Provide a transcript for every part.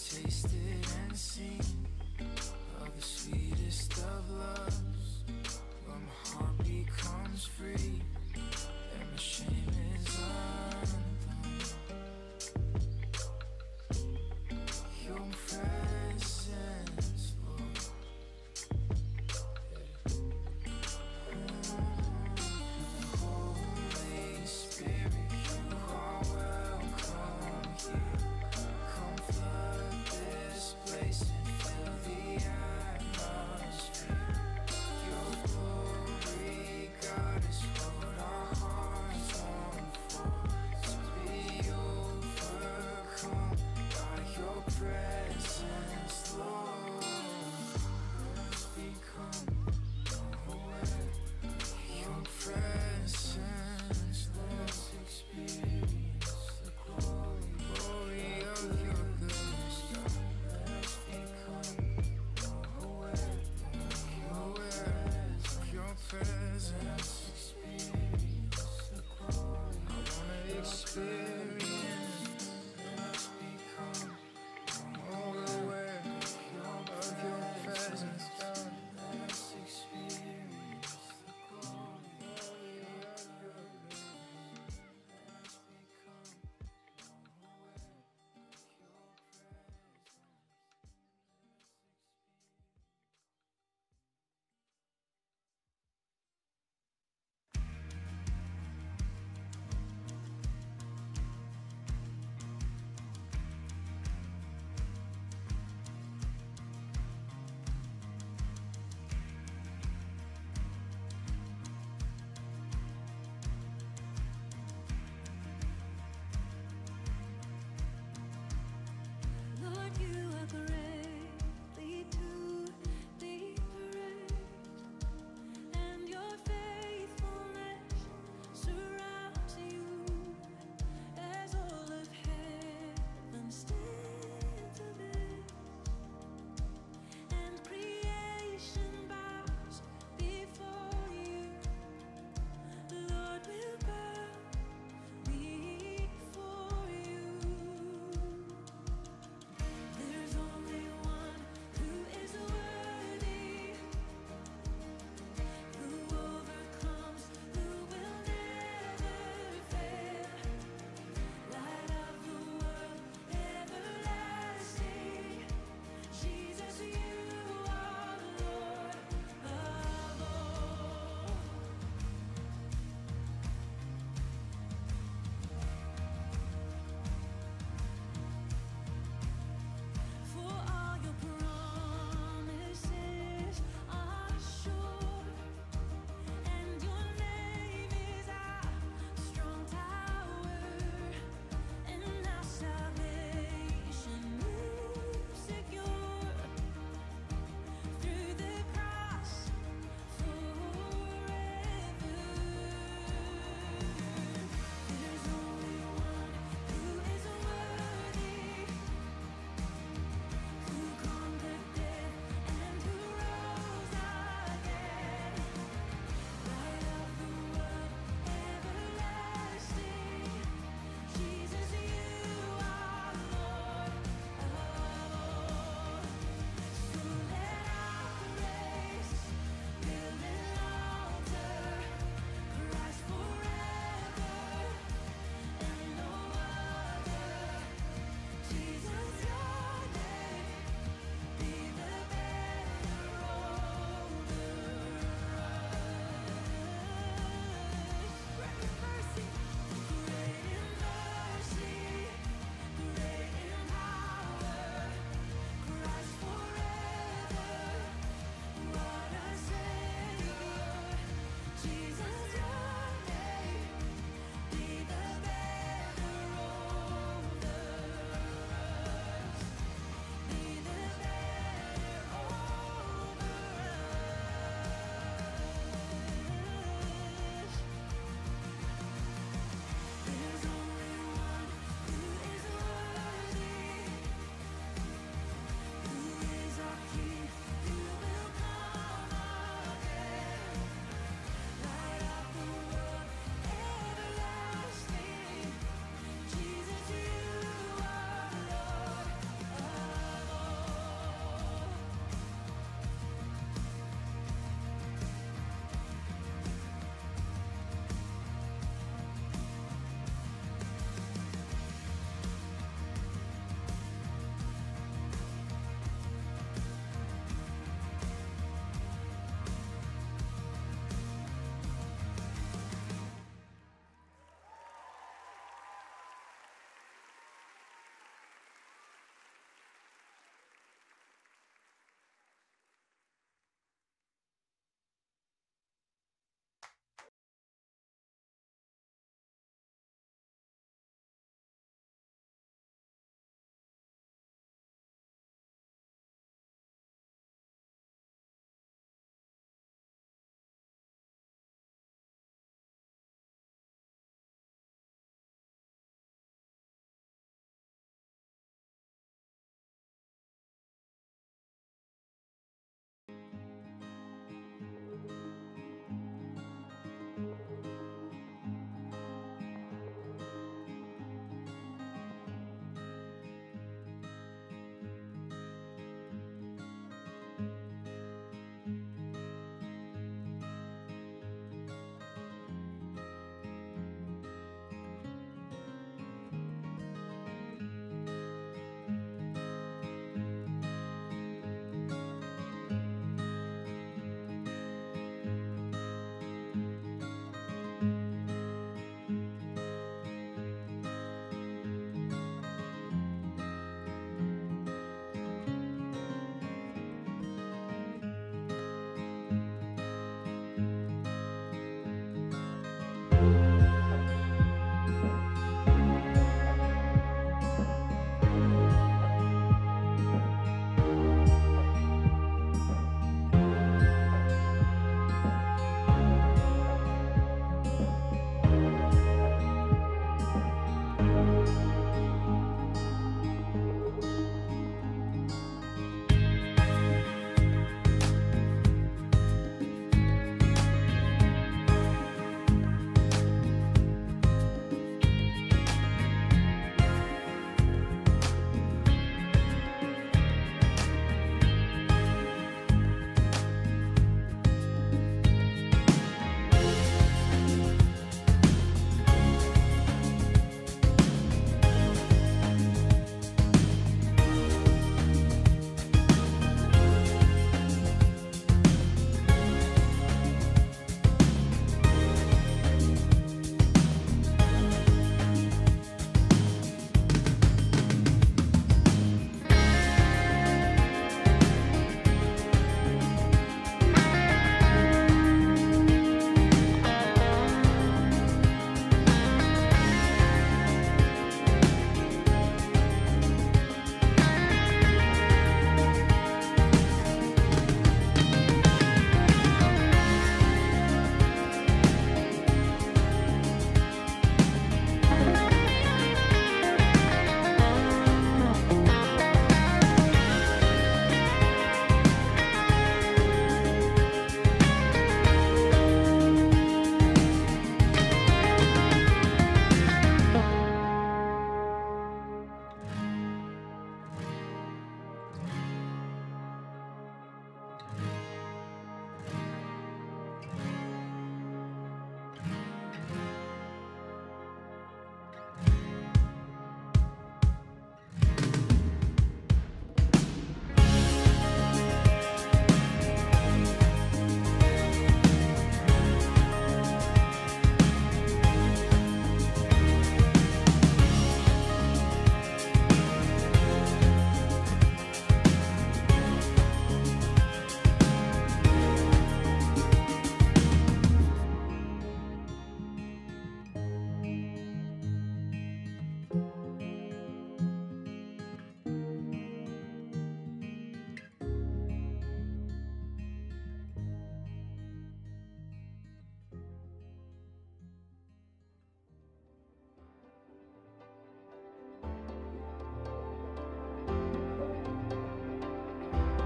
tasted and seen of the sweetest of loves, when my heart becomes free and my shame is undone. Your presence, Lord. Holy Spirit, you are welcome here. Come flood this place and fill the atmosphere. Your glory, God, is what our hearts want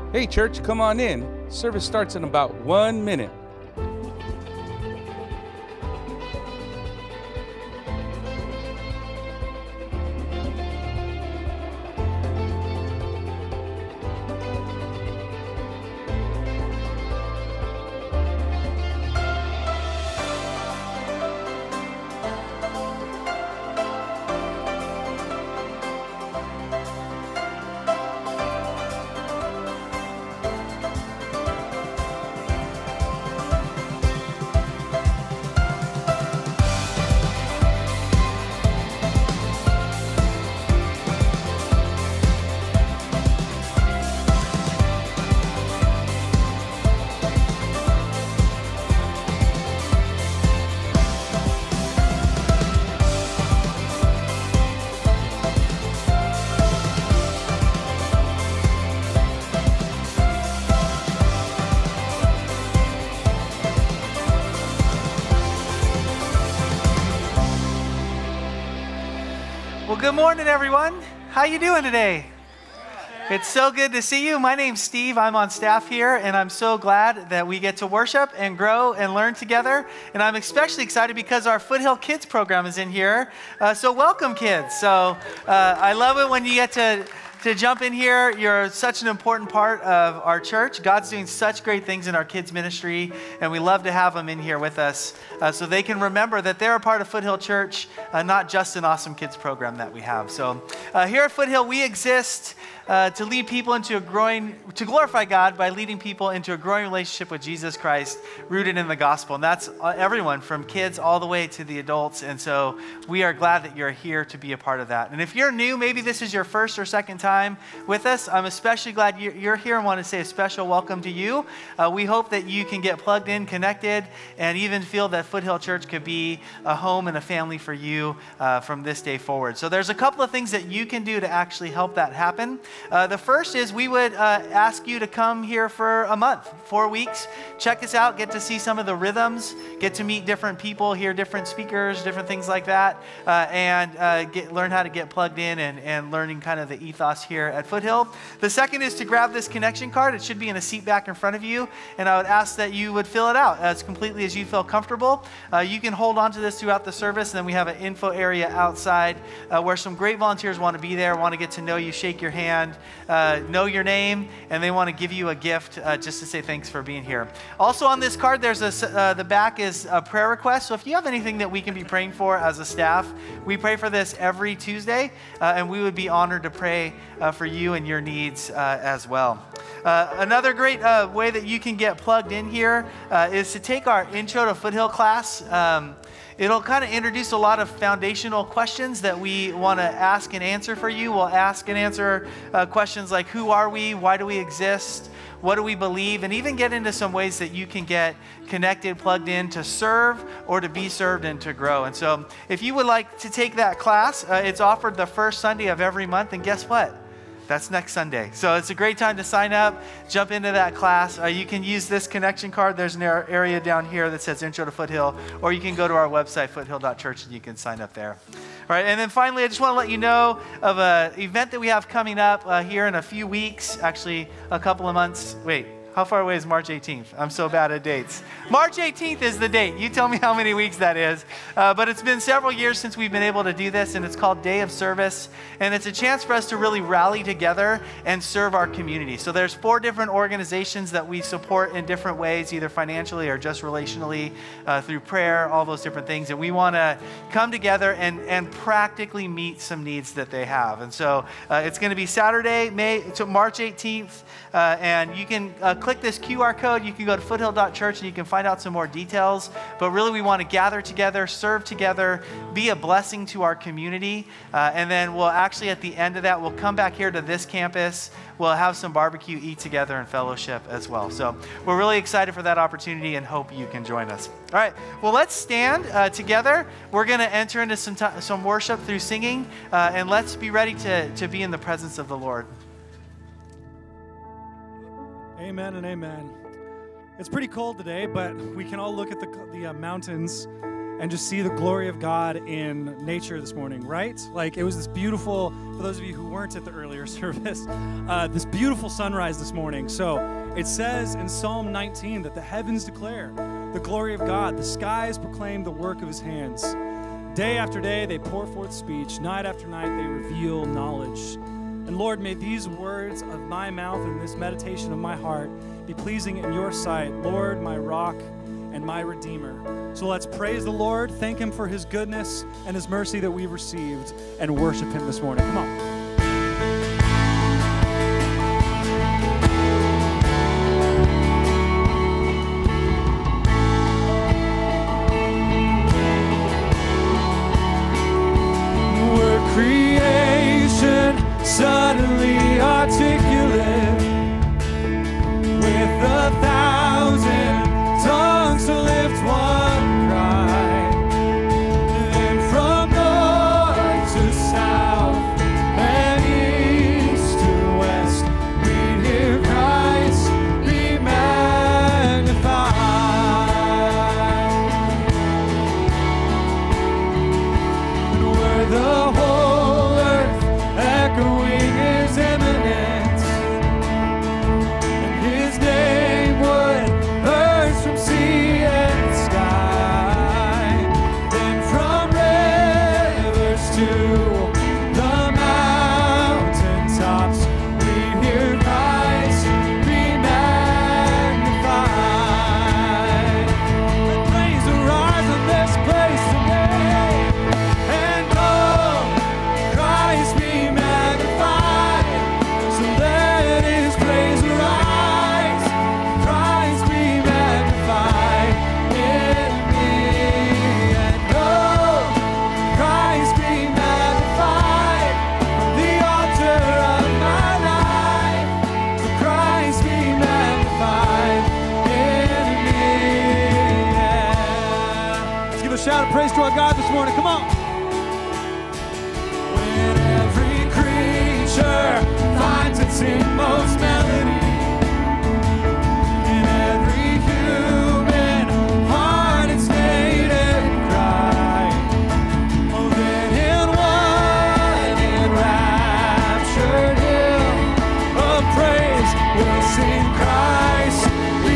Hey church, come on in. Service starts in about 1 minute. Well, good morning, everyone. How you doing today? It's so good to see you. My name's Steve. I'm on staff here, and I'm so glad that we get to worship and grow and learn together. And I'm especially excited because our Foothill Kids program is in here. So welcome, kids. So I love it when you get to jump in here. You're such an important part of our church. God's doing such great things in our kids ministry, and we love to have them in here with us so they can remember that they're a part of Foothill Church, not just an awesome kids program that we have. So here at Foothill, we exist to lead people to glorify God by leading people into a growing relationship with Jesus Christ, rooted in the gospel. And that's everyone from kids all the way to the adults. And so we are glad that you're here to be a part of that. And if you're new, maybe this is your first or second time with us, I'm especially glad you're here and want to say a special welcome to you. We hope that you can get plugged in, connected, and even feel that Foothill Church could be a home and a family for you from this day forward. So there's a couple of things that you can do to actually help that happen. The first is we would ask you to come here for a month, 4 weeks. Check us out, get to see some of the rhythms, get to meet different people, hear different speakers, different things like that, and learn how to get plugged in and learning kind of the ethos here at Foothill. The second is to grab this connection card. It should be in a seat back in front of you, and I would ask that you would fill it out as completely as you feel comfortable. You can hold on to this throughout the service, and then we have an info area outside where some great volunteers want to be there, want to get to know you, shake your hand, know your name, and they want to give you a gift just to say thanks for being here. Also on this card, there's the back is a prayer request. So if you have anything that we can be praying for as a staff, we pray for this every Tuesday, and we would be honored to pray for you and your needs as well. Another great way that you can get plugged in here is to take our Intro to Foothill class. It'll kind of introduce a lot of foundational questions that we want to ask and answer for you. We'll ask and answer questions like, who are we? Why do we exist? What do we believe? And even get into some ways that you can get connected, plugged in to serve or to be served and to grow. And so if you would like to take that class, it's offered the first Sunday of every month. And guess what? That's next Sunday. So it's a great time to sign up, jump into that class. You can use this connection card. There's an area down here that says Intro to Foothill, or you can go to our website, foothill.church, and you can sign up there. All right, and then finally, I just want to let you know of an event that we have coming up here in a few weeks, actually a couple of months. Wait. How far away is March 18th? I'm so bad at dates. March 18th is the date. You tell me how many weeks that is. But it's been several years since we've been able to do this, and it's called Day of Service. And it's a chance for us to really rally together and serve our community. So there's 4 different organizations that we support in different ways, either financially or just relationally, through prayer, all those different things. And we want to come together and practically meet some needs that they have. And so it's going to be Saturday, March 18th, and you can click this QR code. You can go to foothill.church and you can find out some more details. But really, we want to gather together, serve together, be a blessing to our community. And then we'll actually, at the end of that, we'll come back here to this campus. We'll have some barbecue, eat together, and fellowship as well. So we're really excited for that opportunity and hope you can join us. All right, well, let's stand together. We're going to enter into some worship through singing, and let's be ready to be in the presence of the Lord. Amen and amen. It's pretty cold today, but we can all look at the mountains and just see the glory of God in nature this morning, right? Like, it was this beautiful, for those of you who weren't at the earlier service, this beautiful sunrise this morning. So it says in Psalm 19 that the heavens declare the glory of God. The skies proclaim the work of his hands. Day after day, they pour forth speech. Night after night, they reveal knowledge. And Lord, may these words of my mouth and this meditation of my heart be pleasing in your sight, Lord, my rock and my redeemer. So let's praise the Lord, thank him for his goodness and his mercy that we've received, and worship him this morning. Come on. Creation suddenly articulate with 1,000 tongues to lift one cry. Then from north to south and east to west, we hear Christ be magnified. And where the whole earth echoing his eminence, and his name would burst from sea and sky. Then from rivers to the mountain tops, we hear Christ be magnified. Let praise arise in this place today, and oh, Christ be magnified. So let his praise arise. Christ be magnified in me, and oh, Christ be magnified from the altar of my life. So Christ be magnified in me. Yeah. Let's give a shout of praise to our God this morning. Come on. When every creature finds its inmost melody, in every human heart its native cry, oh, then in one enraptured hymn of praise we'll sing Christ be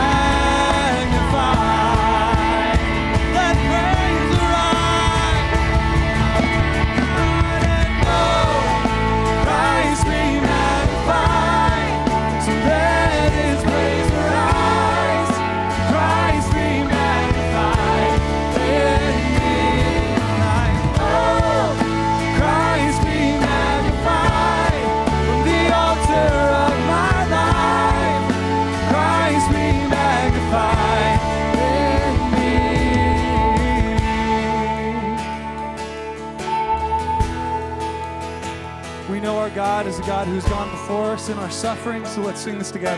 magnified. Let praise arise. And oh, Christ be magnified. So let his praise arise. Christ be magnified in me. Oh, Christ be magnified from the altar of my life. Christ be magnified in me. We know our God is a God who's gone before us in our suffering, so let's sing this together.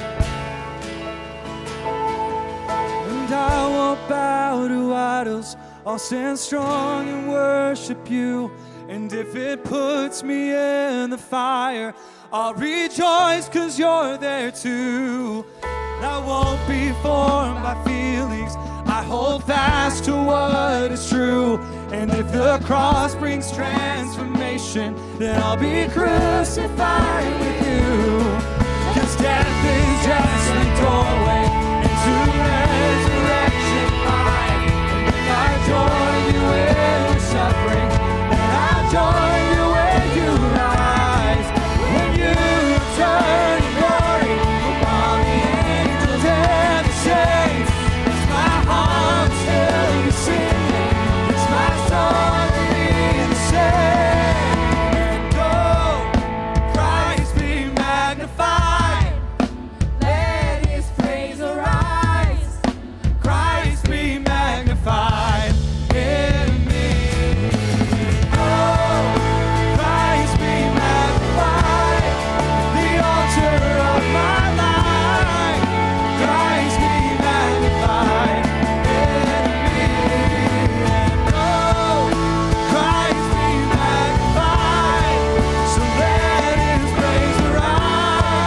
And I won't bow to idols, I'll stand strong and worship you. And if it puts me in the fire, I'll rejoice 'cause you're there too. And I won't be formed by feelings, I hold fast to what is true. And if the cross brings transformation, then I'll be crucified with you. 'Cause death is just a doorway into resurrection life. And if I join you in your suffering, then I'll join you when you rise. When you return in glory with all the angels and the saints, it's my heart still be singing, it's my song to be the same. And oh, Christ be magnified. Let his praise arise. Christ be magnified in me. Oh, Christ be magnified. The altar of my life. Christ be magnified in me. And oh, Christ be magnified. So let his praise arise.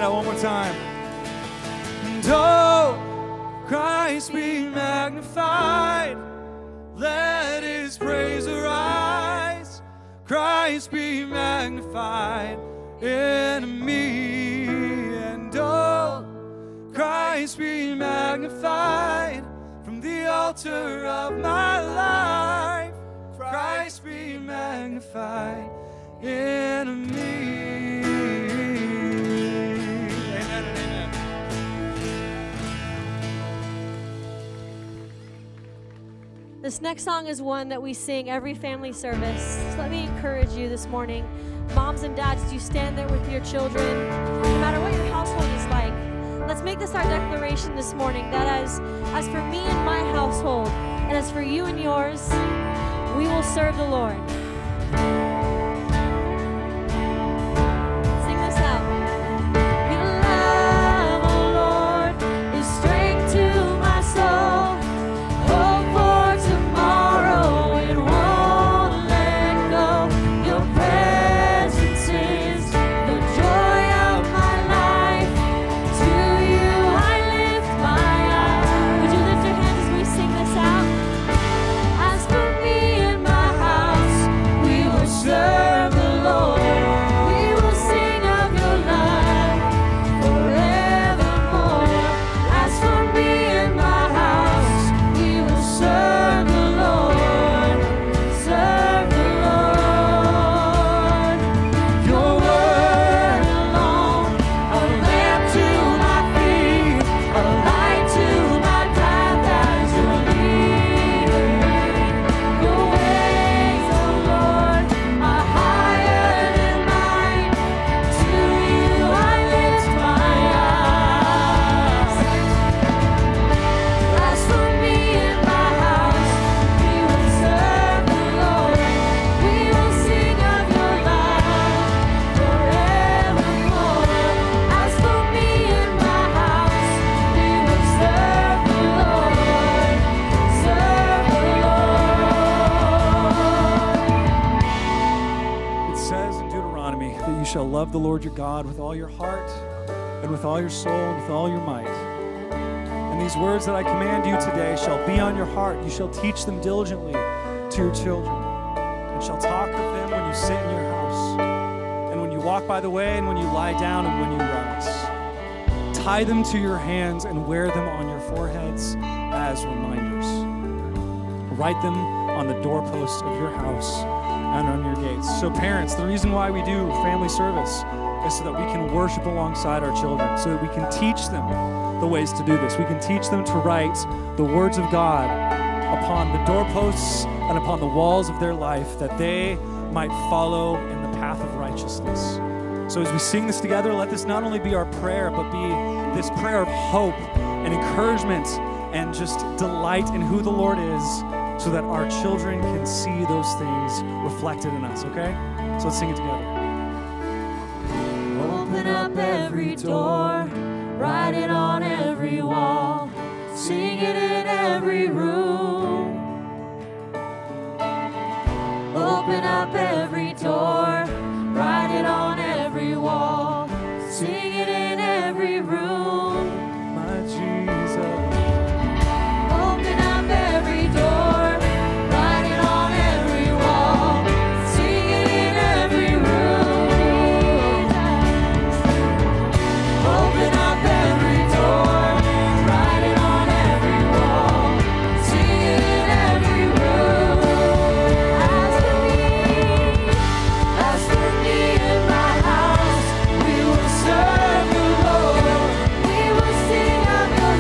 that one more time. And oh, Christ be magnified. Let his praise arise. Christ be magnified in me. And oh, Christ be magnified from the altar of my life. Christ be magnified in me. Amen and amen. This next song is one that we sing every family service. So let me encourage you this morning. Moms and dads, as you stand there with your children, no matter what your household is like, let's make this our declaration this morning that as for me and my household, and as for you and yours, we will serve the Lord. Sing this out. Your love, oh Lord, is strength to my soul. Hope for tomorrow, it won't let go. Your presence is the joy of my life. To you I lift my eyes. Would you lift your hands as we sing this out? As for me and my house, we will serve the Lord. We will sing of your love forevermore. As for me and my house, we will serve the Lord. Serve the Lord. Your word alone, a lamp to my feet, a light to my path as you're leading me. Your ways, oh Lord, are higher than mine. To you I lift my eyes. As for me and my house, we will serve the Lord. We will sing of your love forevermore. As for me and my house, we will serve the Lord. Serve the Lord. It says in Deuteronomy that you shall love the Lord your God with all your heart and with all your soul and with all your might. And these words that I command you today shall be on your heart. You shall teach them diligently to your children, and shall talk of them when you sit in your house, and when you walk by the way, and when you lie down, and when you rise. Tie them to your hands and wear them on your foreheads as reminders. Write them on the doorposts of your house and on your gates. So parents, the reason why we do family service is so that we can worship alongside our children, so that we can teach them the ways to do this. We can teach them to write the words of God upon the doorposts and upon the walls of their life, that they might follow in the path of righteousness. So as we sing this together, let this not only be our prayer, but be this prayer of hope and encouragement and just delight in who the Lord is, so that our children can see those things reflected in us, okay? So let's sing it together. Open up every door, write it on every wall, sing it in every room. Open up every door, write it on every wall, sing it in every room. My Jesus. Open up every door, write it on every wall, sing it in every room. Open up every door, write it on every wall, sing it in every room. As for me and my house, we will serve the Lord. We will sing of your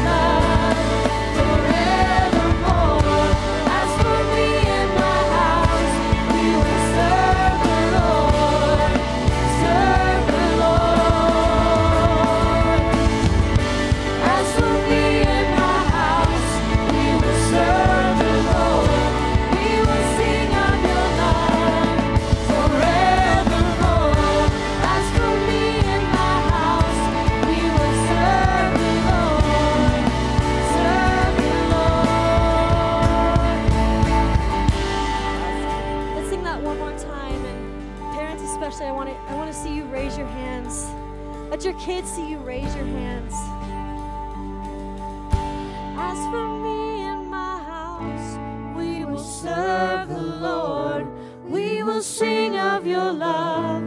raise your hands. As for me and my house, we will serve the Lord. We will sing of your love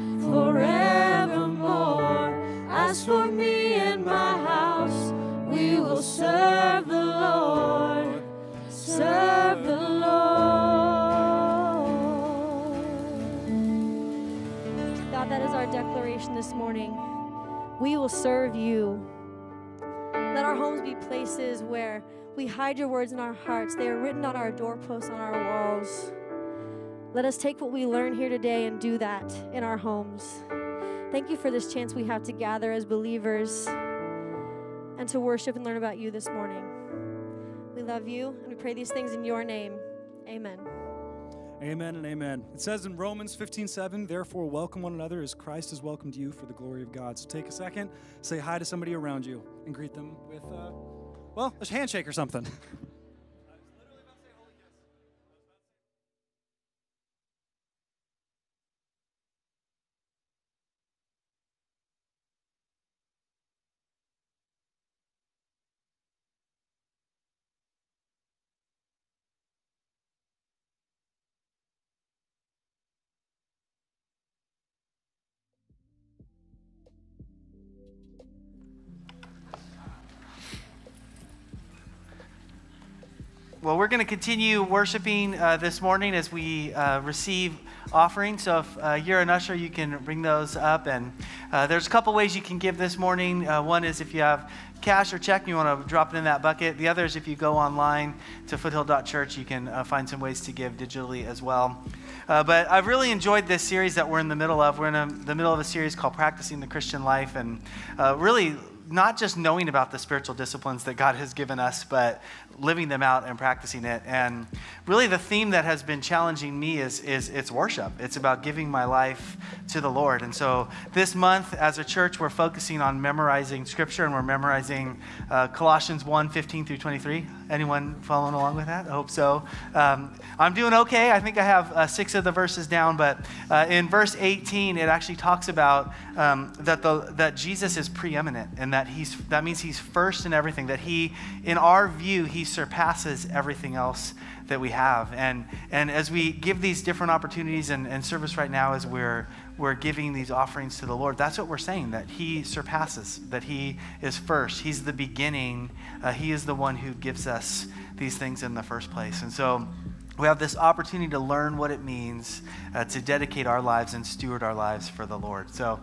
forevermore. As for me and my house, we will serve the Lord. Serve the Lord. God, that is our declaration this morning. We will serve you. Let our homes be places where we hide your words in our hearts. They are written on our doorposts, on our walls. Let us take what we learn here today and do that in our homes. Thank you for this chance we have to gather as believers and to worship and learn about you this morning. We love you, and we pray these things in your name. Amen. Amen and amen. It says in Romans 15:7, therefore welcome one another as Christ has welcomed you for the glory of God. So take a second, say hi to somebody around you, and greet them with, a handshake or something. Well, we're going to continue worshiping this morning as we receive offerings. So if you're an usher, you can bring those up. And there's a couple ways you can give this morning. One is if you have cash or check and you want to drop it in that bucket. The other is if you go online to foothill.church, you can find some ways to give digitally as well. But I've really enjoyed this series that we're in the middle of. We're in the middle of a series called Practicing the Christian Life, and really not just knowing about the spiritual disciplines that God has given us, but living them out and practicing it. And really the theme that has been challenging me is it's worship. It's about giving my life to the Lord. And so this month as a church, we're focusing on memorizing scripture, and we're memorizing Colossians 1:15 through 23. Anyone following along with that? I hope so. I'm doing okay. I think I have 6 of the verses down, but in verse 18, it actually talks about that Jesus is preeminent, and that means he's first in everything, that he, in our view, he surpasses everything else that we have. And as we give these different opportunities and service right now, as we're giving these offerings to the Lord, that's what we're saying, that he surpasses, that he is first. He's the beginning. He is the one who gives us these things in the first place. And so we have this opportunity to learn what it means to dedicate our lives and steward our lives for the Lord. So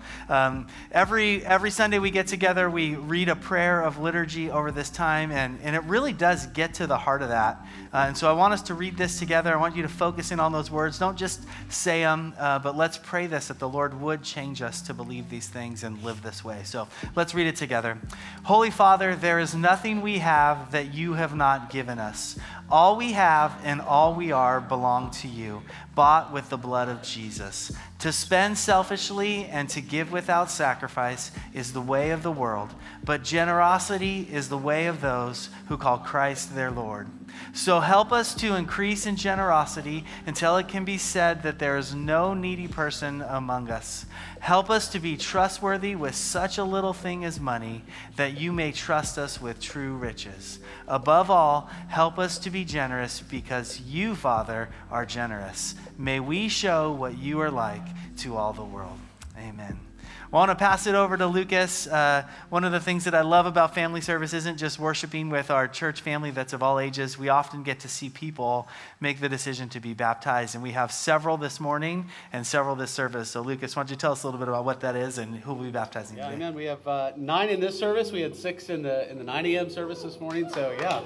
every Sunday we get together, we read a prayer of liturgy over this time, and it really does get to the heart of that. And so I want us to read this together. I want you to focus in on those words. Don't just say them, but let's pray this, that the Lord would change us to believe these things and live this way. So let's read it together. Holy Father, there is nothing we have that you have not given us. All we have and all we are belong to you, bought with the blood of Jesus. To spend selfishly and to give without sacrifice is the way of the world, but generosity is the way of those who call Christ their Lord. So help us to increase in generosity until it can be said that there is no needy person among us. Help us to be trustworthy with such a little thing as money, that you may trust us with true riches. Above all, help us to be generous because you, Father, are generous. May we show what you are like to all the world. Amen. Well, I want to pass it over to Lucas. One of the things that I love about family service isn't just worshiping with our church family that's of all ages. We often get to see people make the decision to be baptized, and we have several this morning and several this service. So Lucas, why don't you tell us a little bit about what that is and who we'll be baptizing today? Amen. We have 9 in this service. We had 6 in the 9 a.m. service this morning. So yeah,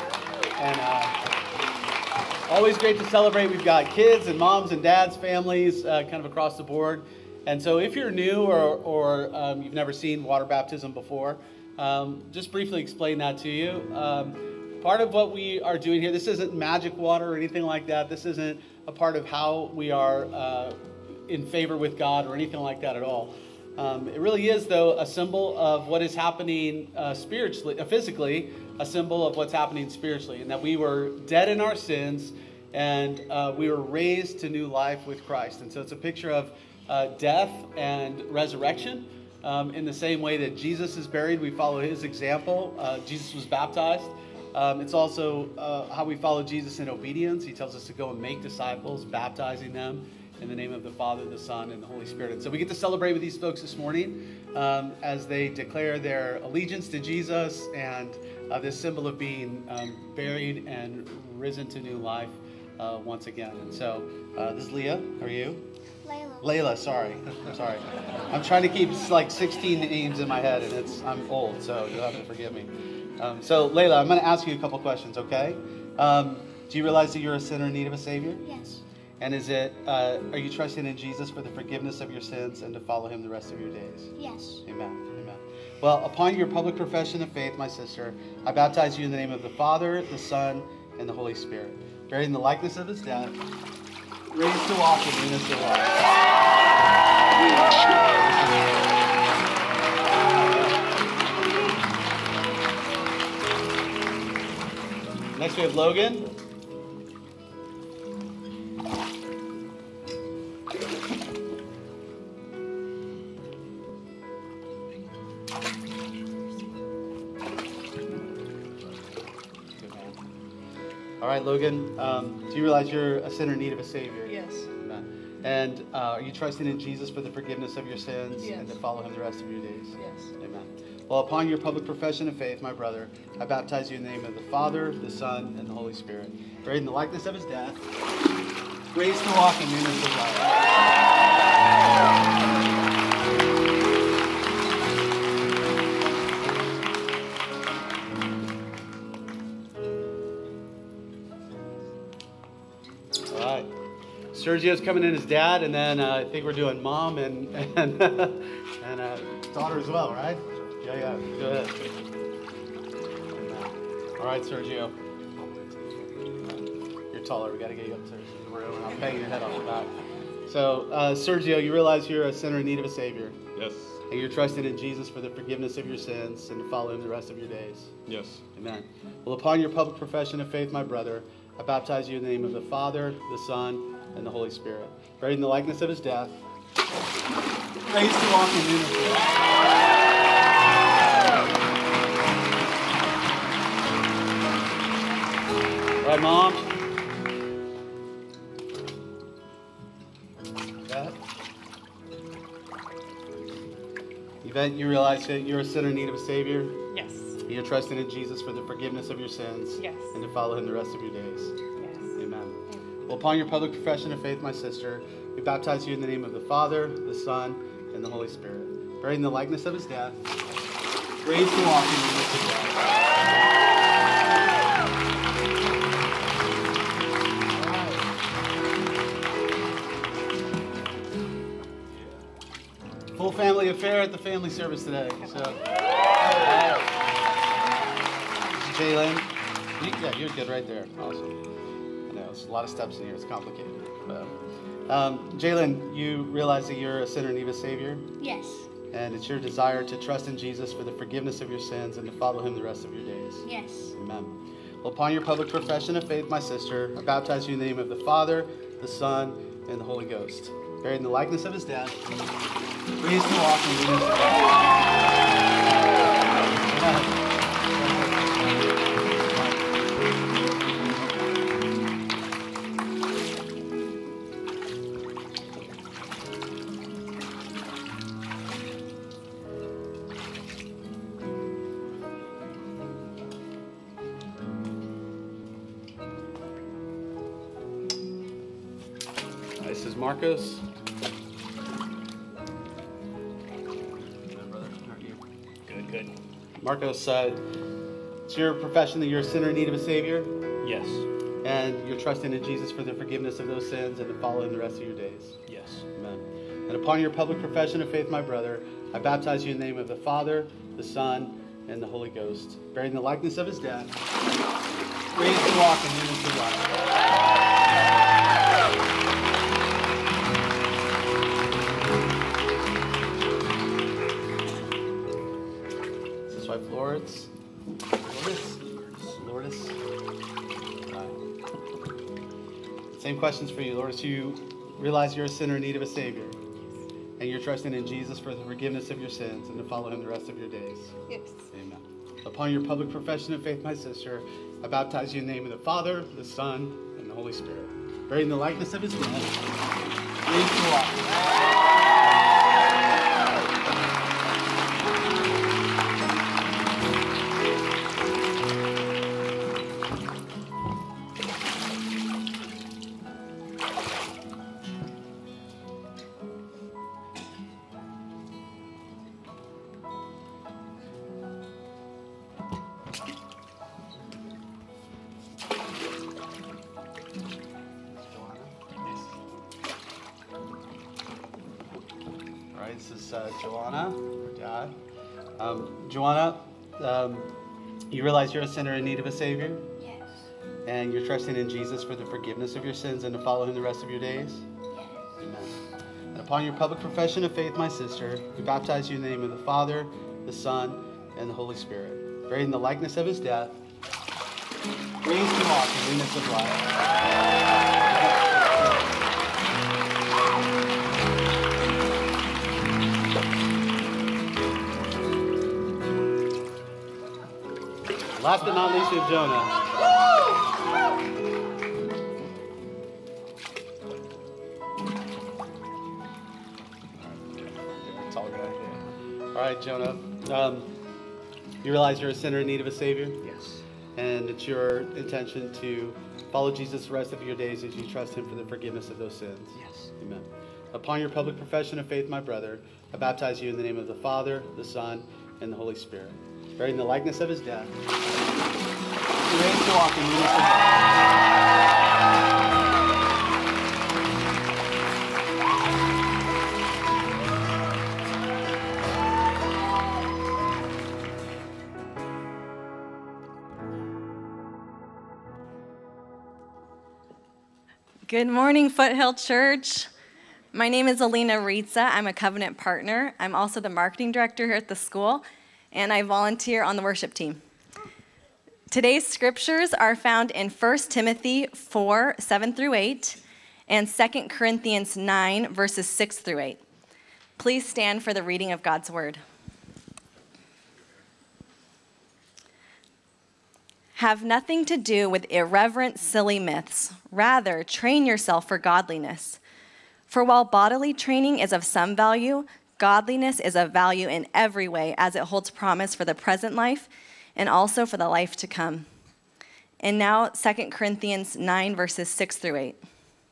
and always great to celebrate. We've got kids and moms and dads, families, kind of across the board. And so if you're new or you've never seen water baptism before, just briefly explain that to you. Part of what we are doing here, this isn't magic water or anything like that. This isn't a part of how we are in favor with God or anything like that at all. It really is, though, a symbol of what is happening spiritually, physically, a symbol of what's happening spiritually, and that we were dead in our sins and we were raised to new life with Christ. And so it's a picture of death and resurrection, In the same way that Jesus is buried, we follow his example. Jesus was baptized. It's also how we follow Jesus in obedience. He tells us to go and make disciples, baptizing them in the name of the Father, the Son, and the Holy Spirit. And so we get to celebrate with these folks this morning as they declare their allegiance to Jesus and this symbol of being buried and risen to new life once again. And so this is Leah. How are you? Layla, sorry. I'm sorry. I'm trying to keep like 16 names in my head, and I'm old, so you'll have to forgive me. So Layla, I'm going to ask you a couple questions, okay? Do you realize that you're a sinner in need of a Savior? Yes. And are you trusting in Jesus for the forgiveness of your sins and to follow him the rest of your days? Yes. Amen. Amen. Well, upon your public profession of faith, my sister, I baptize you in the name of the Father, the Son, and the Holy Spirit, buried in the likeness of his death, raised to walk in newness of life. Next we have Logan. All right, Logan, do you realize you're a sinner in need of a Savior? Yes. Amen. And are you trusting in Jesus for the forgiveness of your sins Yes. and to follow him the rest of your days? Yes. Amen. Well, upon your public profession of faith, my brother, I baptize you in the name of the Father, the Son, and the Holy Spirit, buried in the likeness of his death, raised to walk in newness of life. All right. Sergio's coming in as dad, and then I think we're doing mom and daughter as well, right? Yeah. Go ahead. All right, Sergio. You're taller. We got to get you upstairs in the room, and I'll bang your head off the back. So, Sergio, you realize you're a sinner in need of a Savior. Yes. And you're trusting in Jesus for the forgiveness of your sins and to follow him the rest of your days. Yes. Amen. Well, upon your public profession of faith, my brother, I baptize you in the name of the Father, the Son, and the Holy Spirit, buried in the likeness of his death, raised to walk in newness of life. All right, Mom. Yvette, you realize that you're a sinner in need of a Savior? Yes. And you're trusting in Jesus for the forgiveness of your sins Yes. and to follow him the rest of your days. Yes. Amen. Well, upon your public profession of faith, my sister, we baptize you in the name of the Father, the Son, and the Holy Spirit, buried in the likeness of his death, raised to walk in the midst of death. Full family affair at the family service today. So, Jalen, yeah, you're good right there. Awesome. I know it's a lot of steps in here. It's complicated. Jalen, you realize that you're a sinner in need of a Savior, Yes. and it's your desire to trust in Jesus for the forgiveness of your sins and to follow him the rest of your days. Yes. Amen. Well, upon your public profession of faith, my sister, I baptize you in the name of the Father, the Son, and the Holy Ghost, buried in the likeness of his death, raised to walk in newness of life. This is Marcos. Good. Marcos, it's your profession that you're a sinner in need of a Savior, Yes. and you're trusting in Jesus for the forgiveness of those sins and to follow him the rest of your days. Yes. Amen. And upon your public profession of faith, my brother, I baptize you in the name of the Father, the Son, and the Holy Ghost, buried in the likeness of his death, raised to walk in newness of life. This is wife Lourdes. Lourdes. Same questions for you, Lourdes. You realize you're a sinner in need of a Savior, and you're trusting in Jesus for the forgiveness of your sins and to follow him the rest of your days? Yes. Amen. Upon your public profession of faith, my sister, I baptize you in the name of the Father, the Son, and the Holy Spirit, buried in the likeness of his death, raised to life. This is Joanna, her dad. Joanna, you realize you're a sinner in need of a Savior? Yes. And you're trusting in Jesus for the forgiveness of your sins and to follow him the rest of your days? Yes. Amen. And upon your public profession of faith, my sister, we baptize you in the name of the Father, the Son, and the Holy Spirit, buried in the likeness of his death, raised to walk in newness of life. Last but not least, we have Jonah. Tall guy. All right, Jonah. You realize you're a sinner in need of a Savior? Yes. And it's your intention to follow Jesus the rest of your days as you trust him for the forgiveness of those sins? Yes. Amen. Upon your public profession of faith, my brother, I baptize you in the name of the Father, the Son, and the Holy Spirit, buried in the likeness of his death, raised to walk in newness of life. Good morning, Foothill Church. My name is Alina Ritza. I'm a covenant partner. I'm also the marketing director here at the school, and I volunteer on the worship team. Today's scriptures are found in 1 Timothy 4, 7 through 8, and 2 Corinthians 9, verses 6 through 8. Please stand for the reading of God's word. Have nothing to do with irreverent, silly myths. Rather, train yourself for godliness. For while bodily training is of some value, godliness is of value in every way, as it holds promise for the present life and also for the life to come. And now, 2 Corinthians 9, verses 6 through 8.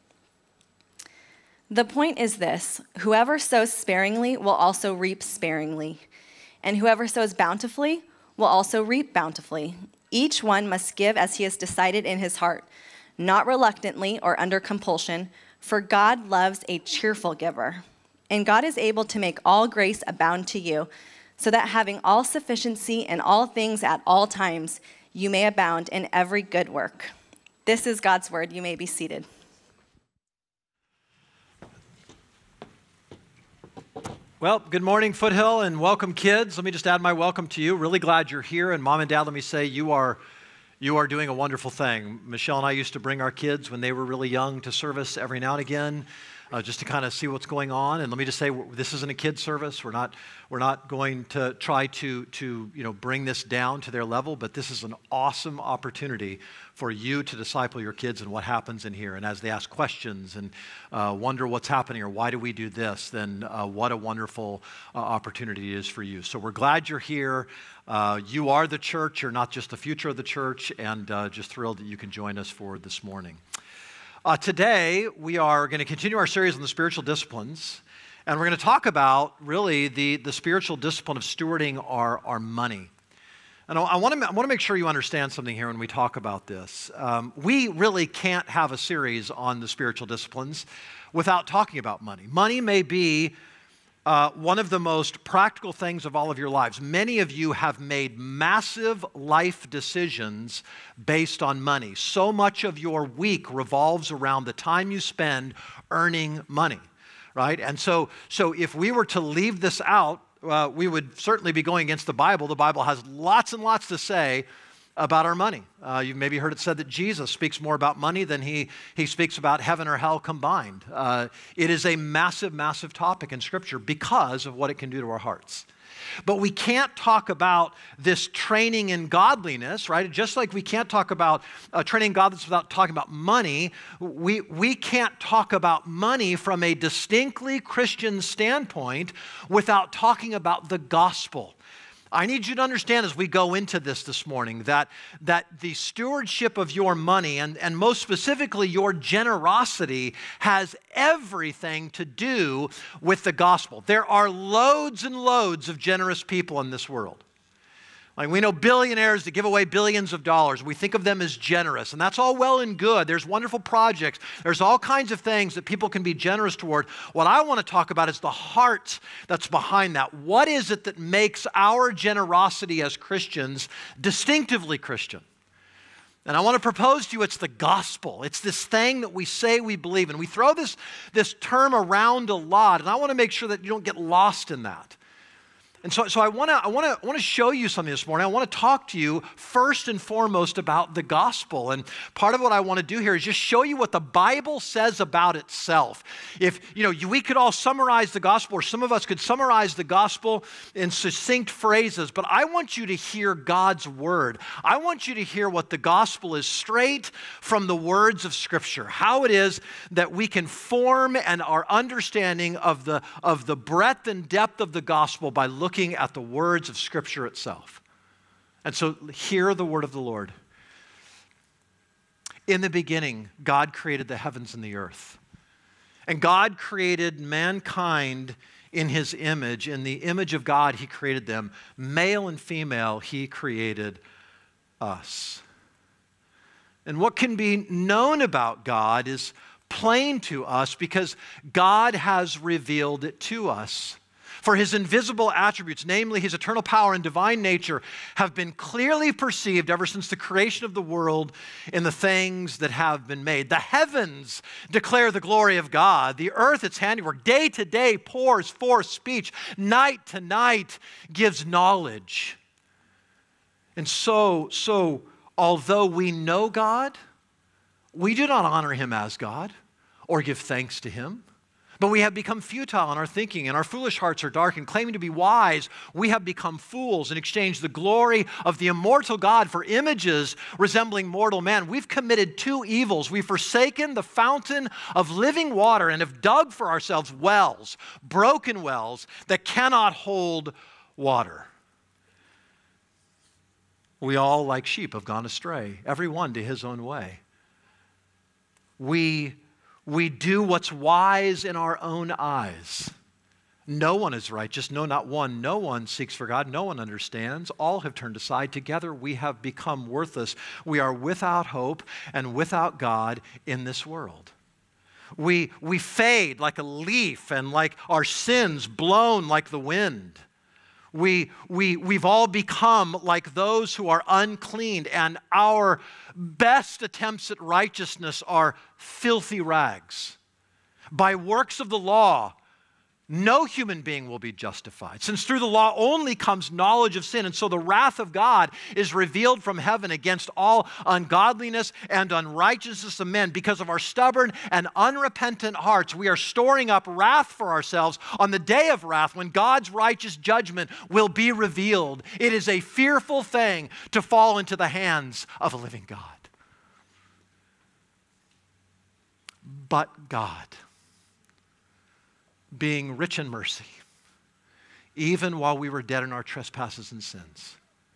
The point is this: whoever sows sparingly will also reap sparingly, and whoever sows bountifully will also reap bountifully. Each one must give as he has decided in his heart, not reluctantly or under compulsion, for God loves a cheerful giver. And God is able to make all grace abound to you, so that having all sufficiency in all things at all times, you may abound in every good work. This is God's word. You may be seated. Well, good morning, Foothill, and welcome, kids. Let me just add my welcome to you. Really glad you're here. And Mom and Dad, let me say you are doing a wonderful thing. Michelle and I used to bring our kids when they were really young to service every now and again, just to kind of see what's going on. And let me just say, this isn't a kid service. We're not going to try to bring this down to their level, but this is an awesome opportunity for you to disciple your kids and what happens in here. And as they ask questions and wonder what's happening or why do we do this, then what a wonderful opportunity it is for you. So we're glad you're here. You are the church. You're not just the future of the church, and just thrilled that you can join us for this morning. Today, we are going to continue our series on the spiritual disciplines, and we're going to talk about really the spiritual discipline of stewarding our money. And I want to make sure you understand something here when we talk about this. We really can't have a series on the spiritual disciplines without talking about money. Money may be one of the most practical things of all of your lives. Many of you have made massive life decisions based on money. So much of your week revolves around the time you spend earning money, right? And so if we were to leave this out, we would certainly be going against the Bible. The Bible has lots and lots to say about our money. You've maybe heard it said that Jesus speaks more about money than he speaks about heaven or hell combined. It is a massive, massive topic in Scripture because of what it can do to our hearts. But we can't talk about this training in godliness, right? Just like we can't talk about training in godliness without talking about money, we can't talk about money from a distinctly Christian standpoint without talking about the gospel. I need you to understand as we go into this morning that the stewardship of your money and most specifically your generosity has everything to do with the gospel. There are loads and loads of generous people in this world. Like we know billionaires that give away billions of dollars. We think of them as generous, and that's all well and good. There's wonderful projects. There's all kinds of things that people can be generous toward. What I want to talk about is the heart that's behind that. What is it that makes our generosity as Christians distinctively Christian? And I want to propose to you it's the gospel. It's this thing that we say we believe in. We throw this term around a lot, and I want to make sure that you don't get lost in that. And so I want to show you something this morning. I want to talk to you first and foremost about the gospel. And part of what I want to do here is just show you what the Bible says about itself. If, we could all summarize the gospel, or some of us could summarize the gospel in succinct phrases, but I want you to hear God's word. I want you to hear what the gospel is straight from the words of Scripture, how it is that we can form and our understanding of the breadth and depth of the gospel by looking at the words of Scripture itself. And so hear the word of the Lord. In the beginning, God created the heavens and the earth. And God created mankind in His image. In the image of God, He created them. Male and female, He created us. And what can be known about God is plain to us because God has revealed it to us. For His invisible attributes, namely His eternal power and divine nature, have been clearly perceived ever since the creation of the world in the things that have been made. The heavens declare the glory of God. The earth, its handiwork, day to day pours forth speech. Night to night gives knowledge. And so, although we know God, we do not honor Him as God or give thanks to Him. But we have become futile in our thinking, and our foolish hearts are darkened. Claiming to be wise, we have become fools and exchanged the glory of the immortal God for images resembling mortal man. We've committed two evils. We've forsaken the fountain of living water and have dug for ourselves wells, broken wells that cannot hold water. We all, like sheep, have gone astray, every one to his own way. We do what's wise in our own eyes. No one is righteous, no, not one. No one seeks for God. No one understands. All have turned aside. Together we have become worthless. We are without hope and without God in this world. We fade like a leaf and like our sins blown like the wind. We've all become like those who are unclean, and our best attempts at righteousness are filthy rags. By works of the law, no human being will be justified, since through the law only comes knowledge of sin. And so the wrath of God is revealed from heaven against all ungodliness and unrighteousness of men. Because of our stubborn and unrepentant hearts, we are storing up wrath for ourselves on the day of wrath when God's righteous judgment will be revealed. It is a fearful thing to fall into the hands of a living God. But God, being rich in mercy, even while we were dead in our trespasses and sins,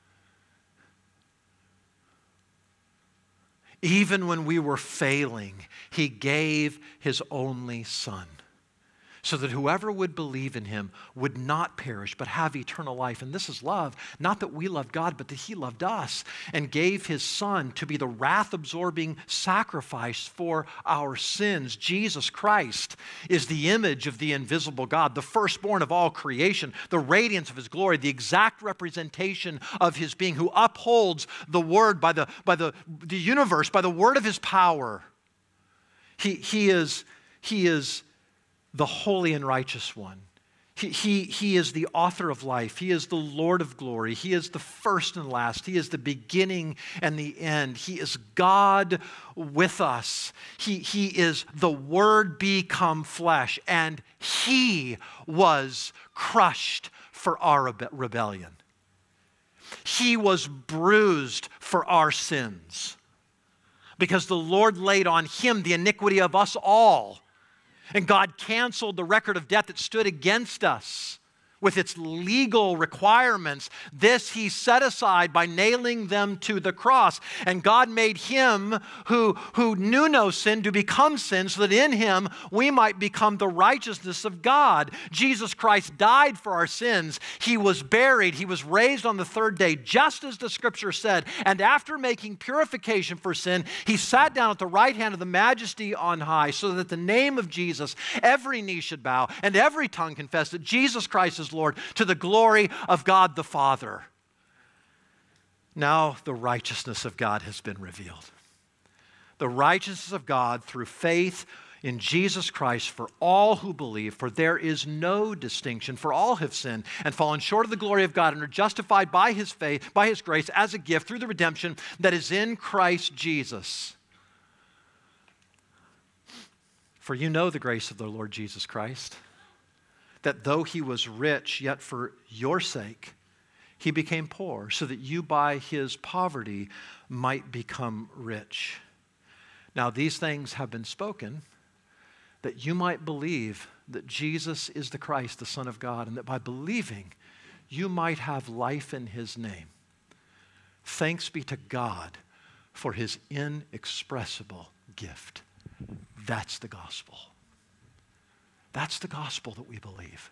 even when we were failing, He gave His only Son, so that whoever would believe in Him would not perish, but have eternal life. And this is love, not that we loved God, but that He loved us and gave His Son to be the wrath-absorbing sacrifice for our sins. Jesus Christ is the image of the invisible God, the firstborn of all creation, the radiance of His glory, the exact representation of His being, who upholds the Word by the universe, by the word of His power. He is the holy and righteous one. He is the author of life. He is the Lord of glory. He is the first and last. He is the beginning and the end. He is God with us. He is the Word become flesh, and He was crushed for our rebellion. He was bruised for our sins, because the Lord laid on Him the iniquity of us all. And God canceled the record of debt that stood against us with its legal requirements. This He set aside by nailing them to the cross. And God made Him who knew no sin to become sin, so that in Him we might become the righteousness of God. Jesus Christ died for our sins. He was buried. He was raised on the third day, just as the Scripture said. And after making purification for sin, He sat down at the right hand of the Majesty on high, so that the name of Jesus, every knee should bow and every tongue confess that Jesus Christ is Lord, to the glory of God the Father. Now the righteousness of God has been revealed. The righteousness of God through faith in Jesus Christ for all who believe, for there is no distinction, for all have sinned and fallen short of the glory of God and are justified by His faith, by His grace as a gift through the redemption that is in Christ Jesus. For you know the grace of the Lord Jesus Christ, that though He was rich, yet for your sake He became poor, so that you by His poverty might become rich. Now these things have been spoken, that you might believe that Jesus is the Christ, the Son of God, and that by believing you might have life in His name. Thanks be to God for His inexpressible gift. That's the gospel. That's the gospel that we believe.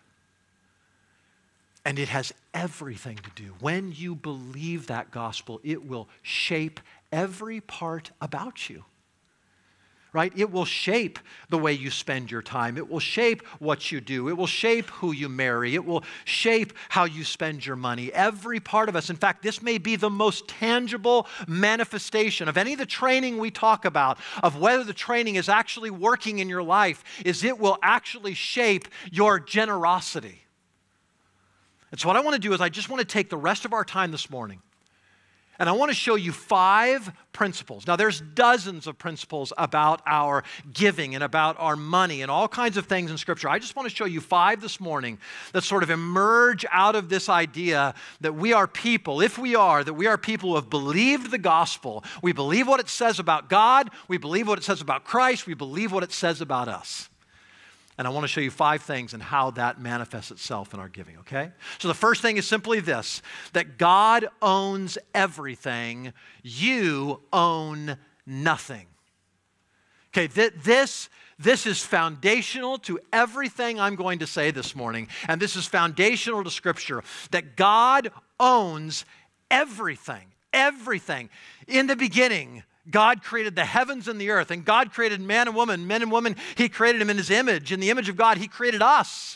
And it has everything to do. When you believe that gospel, it will shape every part about you. Right? It will shape the way you spend your time. It will shape what you do. It will shape who you marry. It will shape how you spend your money. Every part of us. In fact, this may be the most tangible manifestation of any of the training we talk about, of whether the training is actually working in your life, is it will actually shape your generosity. And so what I want to do is I just want to take the rest of our time this morning, and I want to show you 5 principles. Now, there's dozens of principles about our giving and about our money and all kinds of things in Scripture. I just want to show you 5 this morning that sort of emerge out of this idea that we are people, that we are people who have believed the gospel. We believe what it says about God. We believe what it says about Christ. We believe what it says about us. And I want to show you 5 things and how that manifests itself in our giving, okay? So the first thing is simply this, that God owns everything, you own nothing. Okay, this is foundational to everything I'm going to say this morning, and this is foundational to Scripture, that God owns everything, everything. In the beginning, God created the heavens and the earth, and God created man and woman. Men and women, He created them in His image. In the image of God, He created us.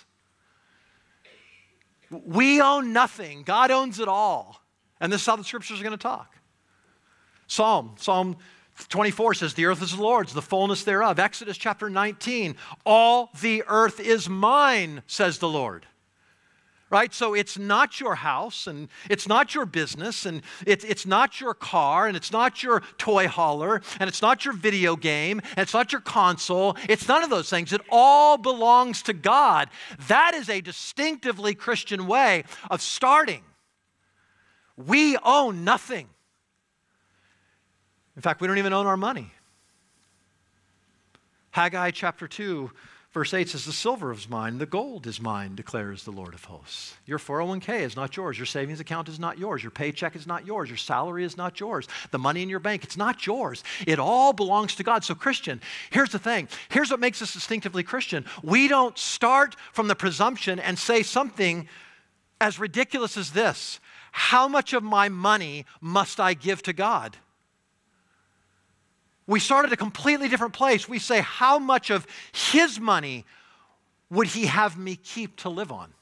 We own nothing. God owns it all. And this is how the Scriptures are going to talk. Psalm 24 says, the earth is the Lord's, the fullness thereof. Exodus chapter 19, all the earth is mine, says the Lord. Right? So it's not your house, and it's not your business, and it's not your car, and it's not your toy hauler, and it's not your video game, and it's not your console. It's none of those things. It all belongs to God. That is a distinctively Christian way of starting. We own nothing. In fact, we don't even own our money. Haggai chapter 2, verse 8 says, the silver is mine, the gold is mine, declares the Lord of hosts. Your 401k is not yours. Your savings account is not yours. Your paycheck is not yours. Your salary is not yours. The money in your bank, it's not yours. It all belongs to God. So Christian, here's the thing. Here's what makes us distinctively Christian. We don't start from the presumption and say something as ridiculous as this. How much of my money must I give to God? We start at a completely different place. We say, how much of His money would He have me keep to live on?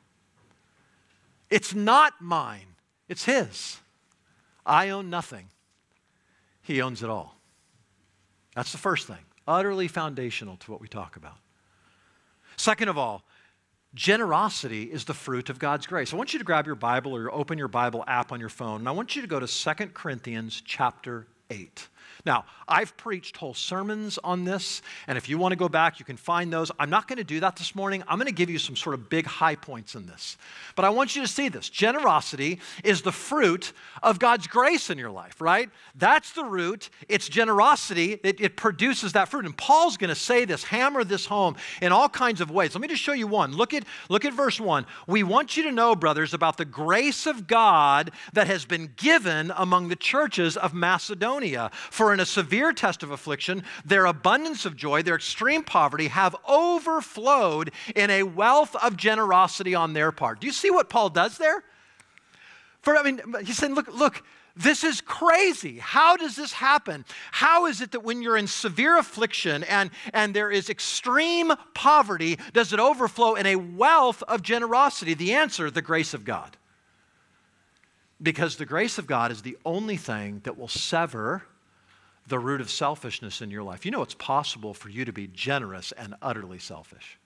It's not mine. It's His. I own nothing. He owns it all. That's the first thing. Utterly foundational to what we talk about. Second of all, Generosity is the fruit of God's grace. I want you to grab your Bible or open your Bible app on your phone, and I want you to go to 2 Corinthians chapter 8. Now, I've preached whole sermons on this, and if you want to go back, you can find those. I'm not going to do that this morning. I'm going to give you some sort of big high points in this. But I want you to see this. Generosity is the fruit of God's grace in your life, right? That's the root. It's generosity. It produces that fruit. And Paul's going to say this, hammer this home in all kinds of ways. Let me just show you one. Look at verse 1. We want you to know, brothers, about the grace of God that has been given among the churches of Macedonia. For in a severe test of affliction, their abundance of joy, their extreme poverty have overflowed in a wealth of generosity on their part. Do you see what Paul does there? He's saying, look, this is crazy. How does this happen? How is it that when you're in severe affliction and there is extreme poverty, does it overflow in a wealth of generosity? The answer, the grace of God. Because the grace of God is the only thing that will sever the root of selfishness in your life. You know it's possible for you to be generous and utterly selfish.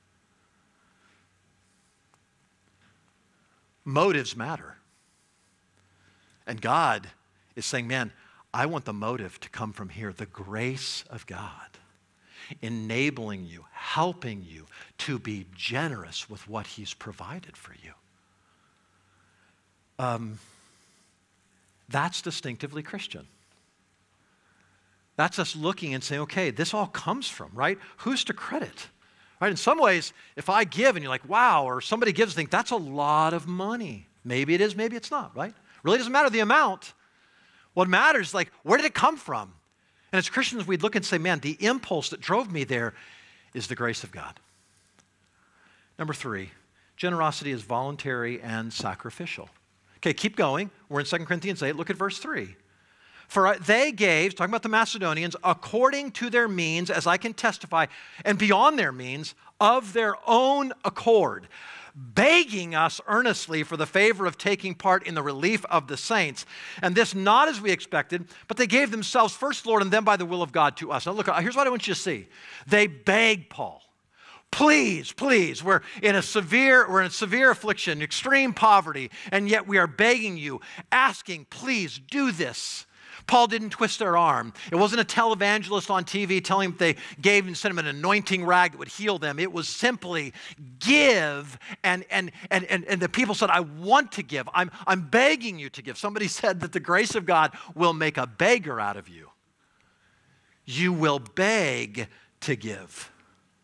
Motives matter. And God is saying, man, I want the motive to come from here, the grace of God, enabling you, helping you to be generous with what He's provided for you. That's distinctively Christian. That's us looking and saying, okay, this all comes from, right? Who's to credit? Right? In some ways, if I give and you're like, wow, or somebody gives, think that's a lot of money. Maybe it is, maybe it's not, right? Really doesn't matter the amount. What matters is like, where did it come from? And as Christians, we'd look and say, man, the impulse that drove me there is the grace of God. Number 3, generosity is voluntary and sacrificial. Okay, keep going. We're in 2 Corinthians 8. Look at verse 3. For they gave, talking about the Macedonians, according to their means, as I can testify, and beyond their means, of their own accord, begging us earnestly for the favor of taking part in the relief of the saints. And this not as we expected, but they gave themselves first, Lord, and then by the will of God to us. Now look, here's what I want you to see. They begged Paul. Please, please, we're in a severe affliction, extreme poverty, and yet we are begging you, asking, please do this. Paul didn't twist their arm. It wasn't a televangelist on TV telling them they gave and sent them an anointing rag that would heal them. It was simply give, and the people said, I want to give. I'm begging you to give. Somebody said that the grace of God will make a beggar out of you. You will beg to give.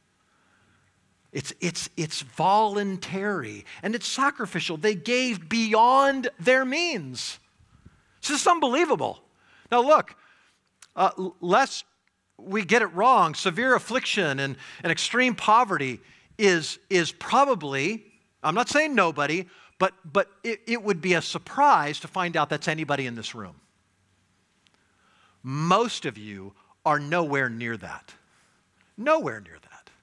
It's voluntary and it's sacrificial. They gave beyond their means. It's just unbelievable. Now look, lest we get it wrong, severe affliction and extreme poverty is probably, I'm not saying nobody, but it would be a surprise to find out that's anybody in this room. Most of you are nowhere near that. Nowhere near that.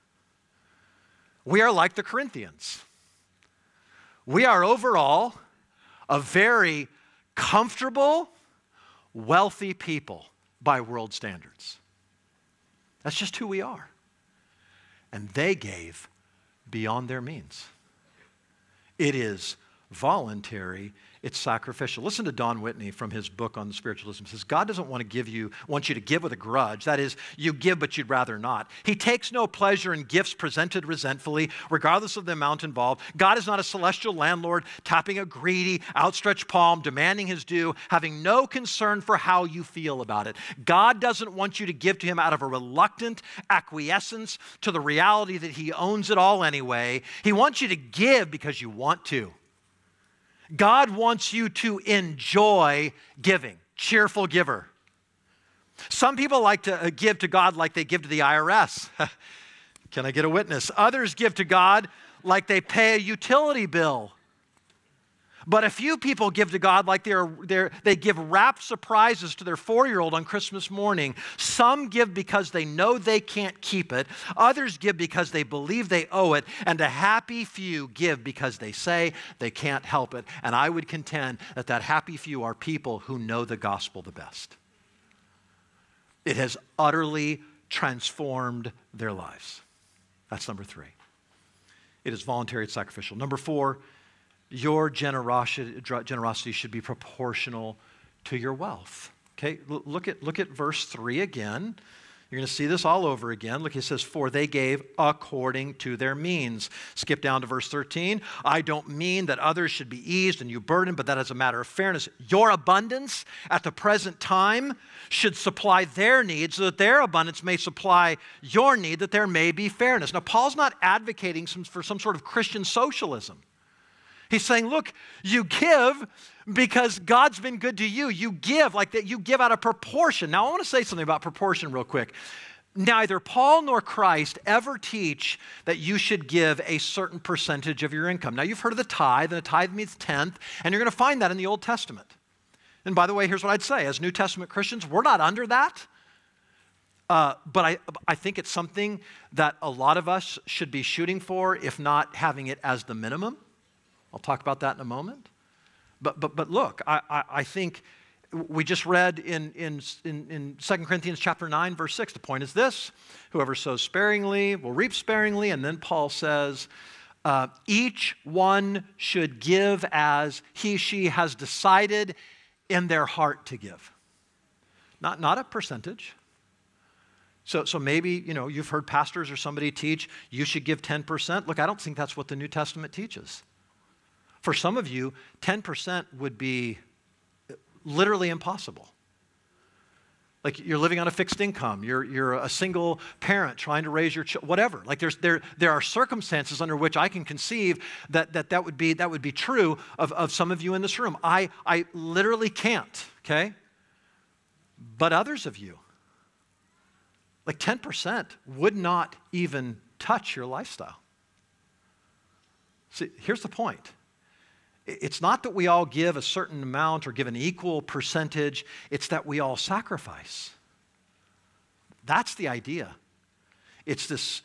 We are like the Corinthians. We are overall a very comfortable, wealthy people by world standards. That's just who we are. And they gave beyond their means. It is voluntary, it's sacrificial. Listen to Don Whitney from his book on spiritualism. He says, God doesn't want you to give with a grudge. That is, you give but you'd rather not. He takes no pleasure in gifts presented resentfully, regardless of the amount involved. God is not a celestial landlord tapping a greedy, outstretched palm, demanding his due, having no concern for how you feel about it. God doesn't want you to give to him out of a reluctant acquiescence to the reality that he owns it all anyway. He wants you to give because you want to. God wants you to enjoy giving, cheerful giver. Some people like to give to God like they give to the IRS. Can I get a witness? Others give to God like they pay a utility bill. But a few people give to God like they give wrapped surprises to their 4-year-old on Christmas morning. Some give because they know they can't keep it. Others give because they believe they owe it. And a happy few give because they say they can't help it. And I would contend that happy few are people who know the gospel the best. It has utterly transformed their lives. That's number 3. It is voluntary, it's sacrificial. Number 4, your generosity should be proportional to your wealth. Okay, look at verse 3 again. You're going to see this all over again. Look, it says, for they gave according to their means. Skip down to verse 13. I don't mean that others should be eased and you burdened, but that as a matter of fairness, your abundance at the present time should supply their needs so that their abundance may supply your need, that there may be fairness. Now, Paul's not advocating for some sort of Christian socialism. He's saying, look, you give because God's been good to you. You give like that. You give out of proportion. Now, I want to say something about proportion real quick. Neither Paul nor Christ ever teach that you should give a certain percentage of your income. Now, you've heard of the tithe, and the tithe means tenth, and you're going to find that in the Old Testament. And by the way, here's what I'd say. As New Testament Christians, we're not under that. But I think it's something that a lot of us should be shooting for, if not having it as the minimum. I'll talk about that in a moment. But look, I think we just read in 2 Corinthians chapter 9, verse 6, the point is this: whoever sows sparingly will reap sparingly. And then Paul says, each one should give as she has decided in their heart to give. Not a percentage. So maybe, you've heard pastors or somebody teach you should give 10%. Look, I don't think that's what the New Testament teaches. For some of you, 10% would be literally impossible. Like you're living on a fixed income, you're a single parent trying to raise your child, whatever. Like there are circumstances under which I can conceive that would be true of some of you in this room. I literally can't, okay? But others of you, like 10% would not even touch your lifestyle. See, here's the point. It's not that we all give a certain amount or give an equal percentage. It's that we all sacrifice. That's the idea. It's this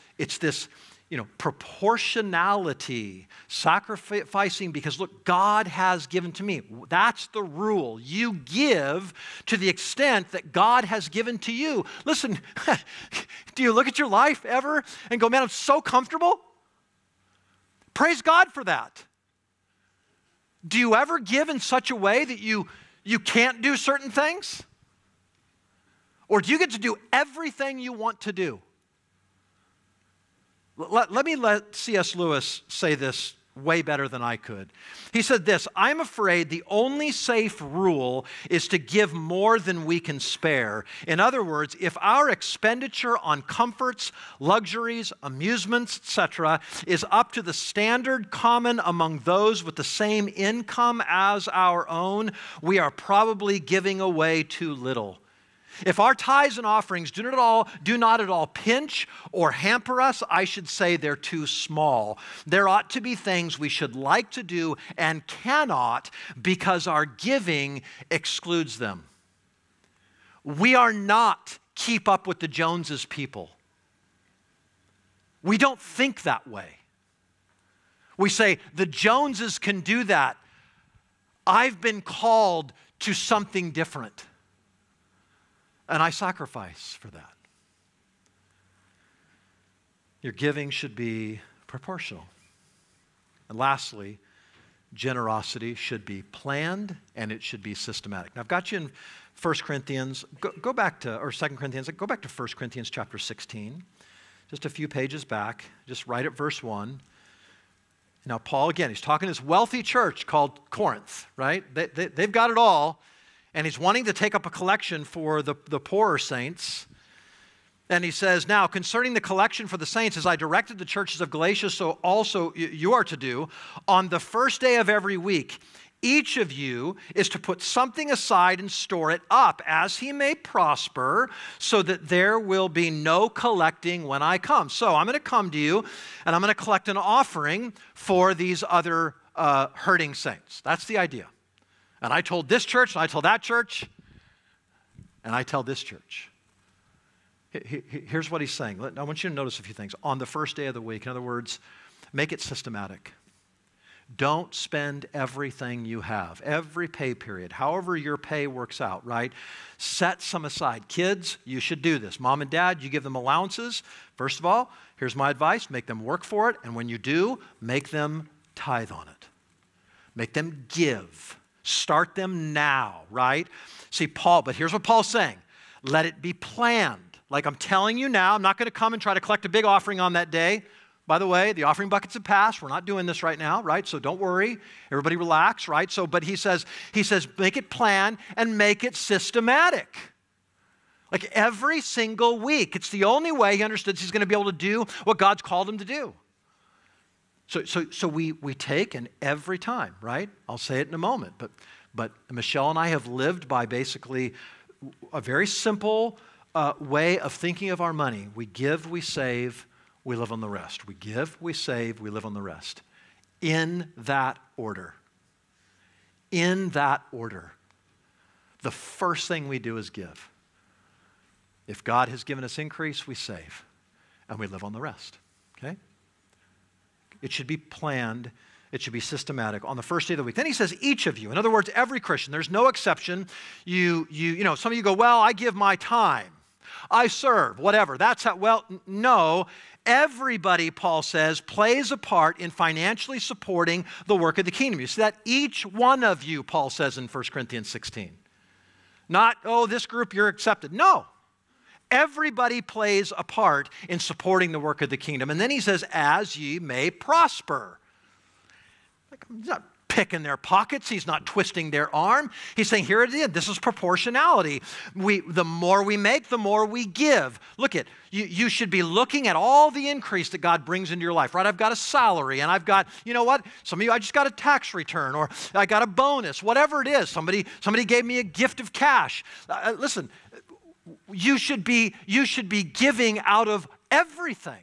proportionality, sacrificing because, look, God has given to me. That's the rule. You give to the extent that God has given to you. Listen, do you look at your life ever and go, man, I'm so comfortable? Praise God for that. Do you ever give in such a way that you can't do certain things? Or do you get to do everything you want to do? Let me let C.S. Lewis say this way better than I could. He said this: I'm afraid the only safe rule is to give more than we can spare. In other words, if our expenditure on comforts, luxuries, amusements, etc., is up to the standard common among those with the same income as our own, we are probably giving away too little. If our tithes and offerings do not at all pinch or hamper us, I should say they're too small. There ought to be things we should like to do and cannot because our giving excludes them. We are not keep up with the Joneses people. We don't think that way. We say, the Joneses can do that. I've been called to something different. And I sacrifice for that. Your giving should be proportional. And lastly, generosity should be planned and it should be systematic. Now, I've got you in 1 Corinthians. Go back to, or 2 Corinthians. Go back to 1 Corinthians chapter 16. Just a few pages back. Just right at verse 1. Now, Paul, again, he's talking to this wealthy church called Corinth, right? They've got it all. And he's wanting to take up a collection for the poorer saints. And he says, now, concerning the collection for the saints, as I directed the churches of Galatia, so also you are to do, on the first day of every week, each of you is to put something aside and store it up, as he may prosper, so that there will be no collecting when I come. So I'm going to come to you, and I'm going to collect an offering for these other hurting saints. That's the idea. And I told this church, and I told that church, and I tell this church. Here's what he's saying. I want you to notice a few things. On the first day of the week, in other words, make it systematic. Don't spend everything you have, every pay period, however your pay works out, right? Set some aside. Kids, you should do this. Mom and dad, you give them allowances. First of all, Here's my advice. Make them work for it. And when you do, make them tithe on it. Make them give. Start them now, right? See, but here's what Paul's saying. Let it be planned. Like I'm telling you now, I'm not going to come and try to collect a big offering on that day. By the way, the offering buckets have passed. We're not doing this right now, right? So don't worry. Everybody relax, right? But he says, make it planned and make it systematic. Like every single week. It's the only way he understands he's going to be able to do what God's called him to do. So we take, and every time, right? I'll say it in a moment, but Michelle and I have lived by basically a very simple way of thinking of our money. We give, we save, we live on the rest. We give, we save, we live on the rest. In that order. In that order. The first thing we do is give. If God has given us increase, we save, and we live on the rest, okay? It should be planned. It should be systematic on the first day of the week. Then he says, each of you. In other words, every Christian. There's no exception. You know, some of you go, well, I give my time. I serve, whatever. That's how, well, no. Everybody, Paul says, plays a part in financially supporting the work of the kingdom. You see that? Each one of you, Paul says in 1 Corinthians 16. Not, oh, this group, you're accepted. No. Everybody plays a part in supporting the work of the kingdom. And then he says, as ye may prosper. Like, he's not picking their pockets. He's not twisting their arm. He's saying, here it is. This is proportionality. The more we make, the more we give. Look at, you should be looking at all the increase that God brings into your life, right? I've got a salary, and I've got, you know what? Some of you, I just got a tax return, or I got a bonus, whatever it is. Somebody gave me a gift of cash. Listen, you should be giving out of everything.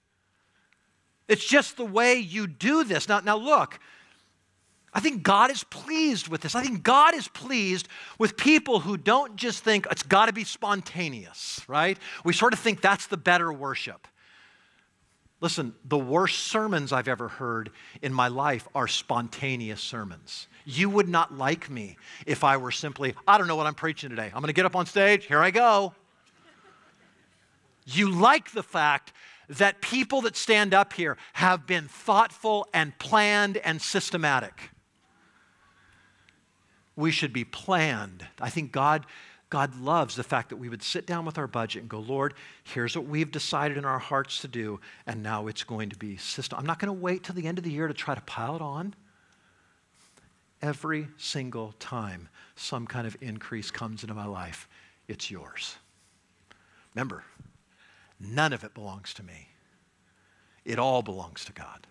It's just the way you do this. Now look, I think God is pleased with this. I think God is pleased with people who don't just think it's got to be spontaneous, right? We sort of think that's the better worship. Listen, the worst sermons I've ever heard in my life are spontaneous sermons. You would not like me if I were simply, I don't know what I'm preaching today. I'm going to get up on stage. Here I go. You like the fact that people that stand up here have been thoughtful and planned and systematic. We should be planned. I think God loves the fact that we would sit down with our budget and go, Lord, here's what we've decided in our hearts to do, and now it's going to be system. I'm not going to wait till the end of the year to try to pile it on. Every single time some kind of increase comes into my life, it's yours. Remember, none of it belongs to me. It all belongs to God.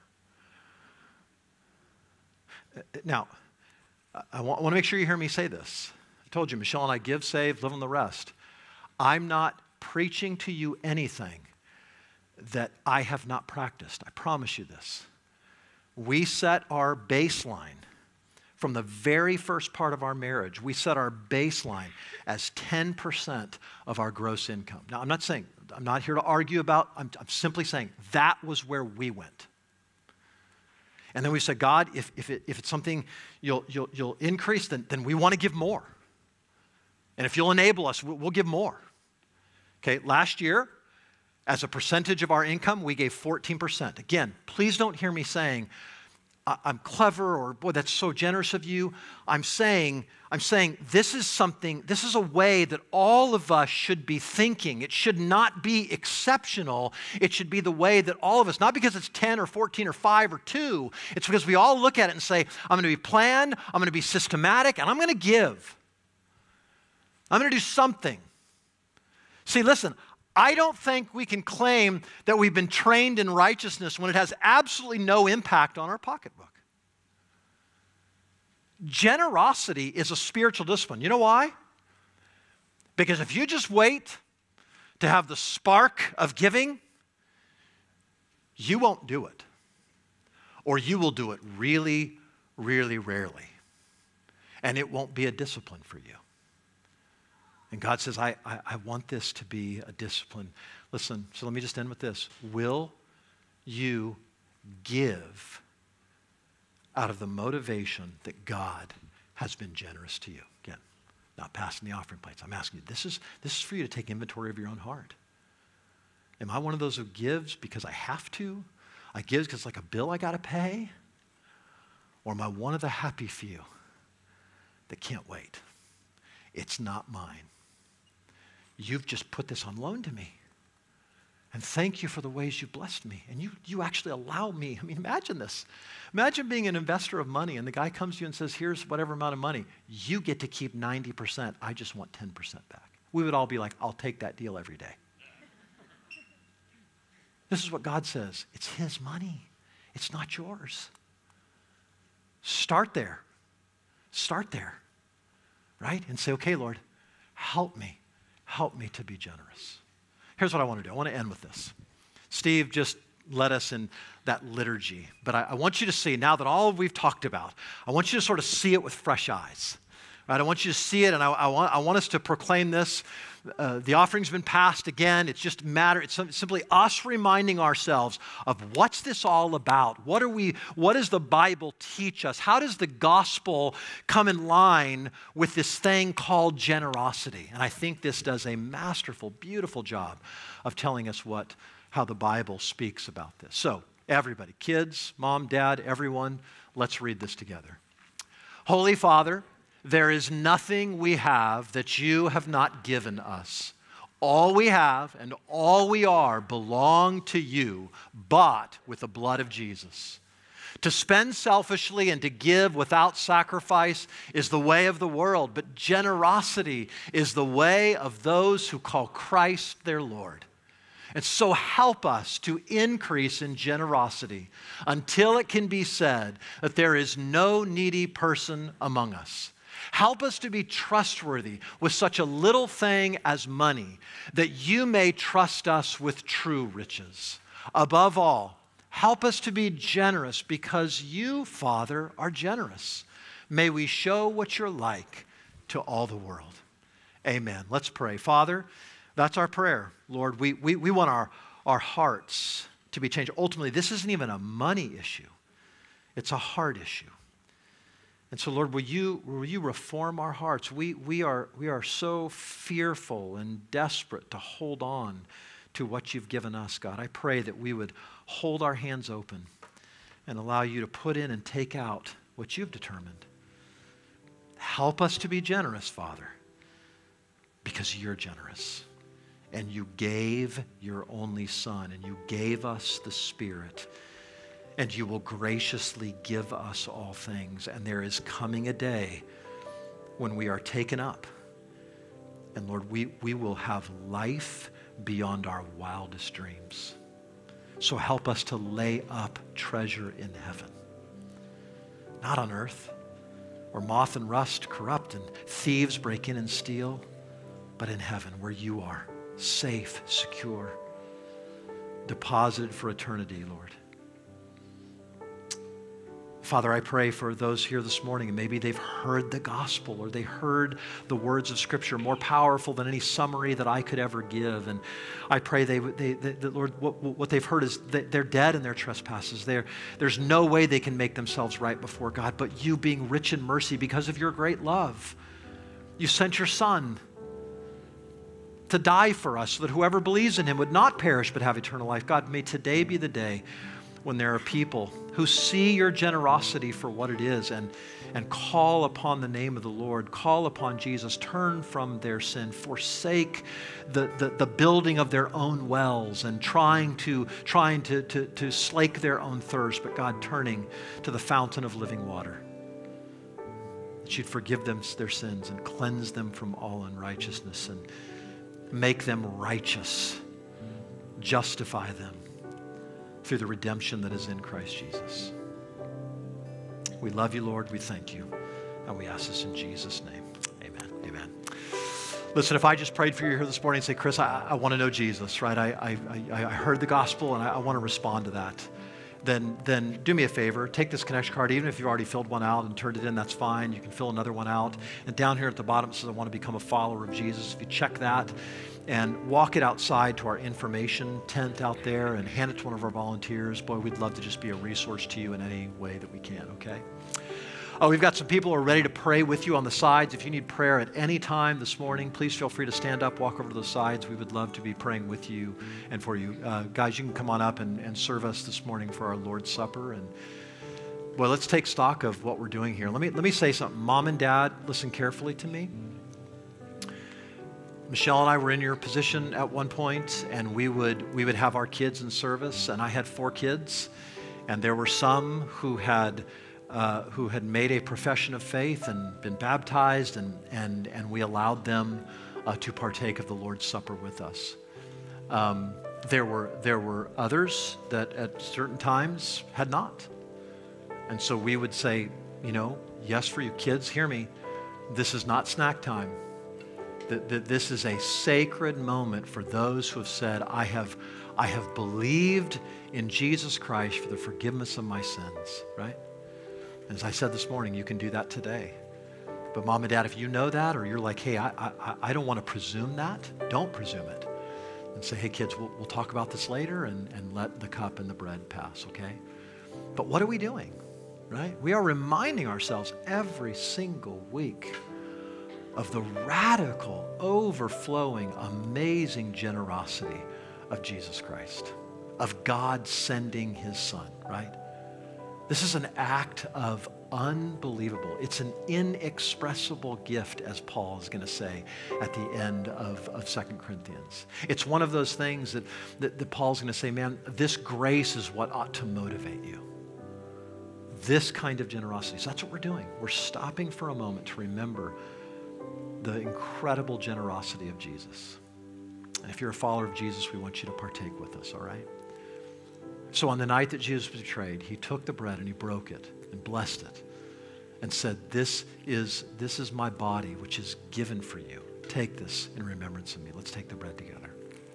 Now, I want to make sure you hear me say this. I told you, Michelle and I give, save, live on the rest. I'm not preaching to you anything that I have not practiced. I promise you this. We set our baseline from the very first part of our marriage. We set our baseline as 10% of our gross income. Now, I'm not here to argue about, I'm simply saying that was where we went. And then we said, God, if it's something you'll increase, then we want to give more. And if you'll enable us, we'll give more. Okay, last year, as a percentage of our income, we gave 14%. Again, please don't hear me saying, I'm clever, or boy, that's so generous of you. I'm saying this is a way that all of us should be thinking. It should not be exceptional. It should be the way that all of us, not because it's 10 or 14 or 5 or 2, it's because we all look at it and say, I'm going to be planned, I'm going to be systematic, and I'm going to give. I'm going to do something. See, listen, I don't think we can claim that we've been trained in righteousness when it has absolutely no impact on our pocketbook. Generosity is a spiritual discipline. You know why? Because if you just wait to have the spark of giving, you won't do it. Or you will do it really, really rarely. And it won't be a discipline for you. And God says, I want this to be a discipline. Listen, so let me just end with this. Will you give out of the motivation that God has been generous to you? Again, not passing the offering plates. I'm asking you, this is for you to take inventory of your own heart. Am I one of those who gives because I have to? I give because it's like a bill I got to pay? Or am I one of the happy few that can't wait? It's not mine. You've just put this on loan to me. And thank you for the ways you blessed me. And you actually allow me. I mean, imagine this. Imagine being an investor of money and the guy comes to you and says, here's whatever amount of money. You get to keep 90%. I just want 10% back. We would all be like, I'll take that deal every day. This is what God says. It's his money. It's not yours. Start there. Start there. Right? And say, okay, Lord, help me. Help me to be generous. Here's what I want to do. I want to end with this. Steve just led us in that liturgy. But I want you to see, now that all we've talked about, I want you to sort of see it with fresh eyes. Right? I want you to see it, and I want us to proclaim this. The offering's been passed again. It's just it's simply us reminding ourselves of what's this all about? What does the Bible teach us? How does the gospel come in line with this thing called generosity? And I think this does a masterful, beautiful job of telling us how the Bible speaks about this. So, everybody, kids, mom, dad, everyone, let's read this together. Holy Father, there is nothing we have that you have not given us. All we have and all we are belong to you, bought with the blood of Jesus. To spend selfishly and to give without sacrifice is the way of the world, but generosity is the way of those who call Christ their Lord. And so help us to increase in generosity until it can be said that there is no needy person among us. Help us to be trustworthy with such a little thing as money, that you may trust us with true riches. Above all, help us to be generous because you, Father, are generous. May we show what you're like to all the world. Amen. Let's pray. Father, that's our prayer. Lord, we want our hearts to be changed. Ultimately, this isn't even a money issue. It's a heart issue. And so, Lord, will you reform our hearts? We are so fearful and desperate to hold on to what you've given us, God. I pray that we would hold our hands open and allow you to put in and take out what you've determined. Help us to be generous, Father, because you're generous. And you gave your only Son, and you gave us the Spirit. And you will graciously give us all things. And there is coming a day when we are taken up. And Lord, we will have life beyond our wildest dreams. So help us to lay up treasure in heaven. Not on earth, where moth and rust corrupt and thieves break in and steal, but in heaven where you are, safe, secure, deposited for eternity, Lord. Father, I pray for those here this morning, and maybe they've heard the gospel or they heard the words of Scripture more powerful than any summary that I could ever give. And I pray that Lord, what they've heard is that they're dead in their trespasses. There's no way they can make themselves right before God, but you being rich in mercy because of your great love, you sent your Son to die for us so that whoever believes in him would not perish but have eternal life. God, may today be the day when there are people who see your generosity for what it is and call upon the name of the Lord, call upon Jesus, turn from their sin, forsake the building of their own wells and trying to slake their own thirst, but God, turning to the fountain of living water. That you'd forgive them their sins and cleanse them from all unrighteousness and make them righteous, justify them through the redemption that is in Christ Jesus. We love you, Lord. We thank you. And we ask this in Jesus' name. Amen. Amen. Listen, if I just prayed for you here this morning and say, Chris, I want to know Jesus, right? I heard the gospel and I want to respond to that. Then do me a favor, take this connection card, even if you've already filled one out and turned it in, that's fine. You can fill another one out. And down here at the bottom it says, I want to become a follower of Jesus. If you check that and walk it outside to our information tent out there and hand it to one of our volunteers, boy, we'd love to just be a resource to you in any way that we can, okay? Oh, we've got some people who are ready to pray with you on the sides. If you need prayer at any time this morning, please feel free to stand up, walk over to the sides. We would love to be praying with you and for you. Guys, you can come on up and serve us this morning for our Lord's Supper. And well, let's take stock of what we're doing here. Let me say something. Mom and Dad, listen carefully to me. Michelle and I were in your position at one point, and we would have our kids in service, and I had 4 kids, and there were some who had made a profession of faith and been baptized, and we allowed them to partake of the Lord's Supper with us. There were others that at certain times had not. And so we would say, yes for you. Kids, hear me. This is not snack time. This is a sacred moment for those who have said, I have believed in Jesus Christ for the forgiveness of my sins, right? As I said this morning, you can do that today. But Mom and Dad, if you know that, or you're like, hey, I don't want to presume that, don't presume it. And say, hey, kids, we'll talk about this later, and let the cup and the bread pass, okay? But what are we doing, right? We are reminding ourselves every single week of the radical, overflowing, amazing generosity of Jesus Christ, of God sending his Son, right? This is an act of unbelievable. It's an inexpressible gift, as Paul is going to say at the end of 2 Corinthians. It's one of those things that Paul's going to say, man, this grace is what ought to motivate you. This kind of generosity. So that's what we're doing. We're stopping for a moment to remember the incredible generosity of Jesus. And if you're a follower of Jesus, we want you to partake with us, all right? So on the night that Jesus was betrayed, he took the bread and he broke it and blessed it and said, this is my body, which is given for you. Take this in remembrance of me. Let's take the bread together.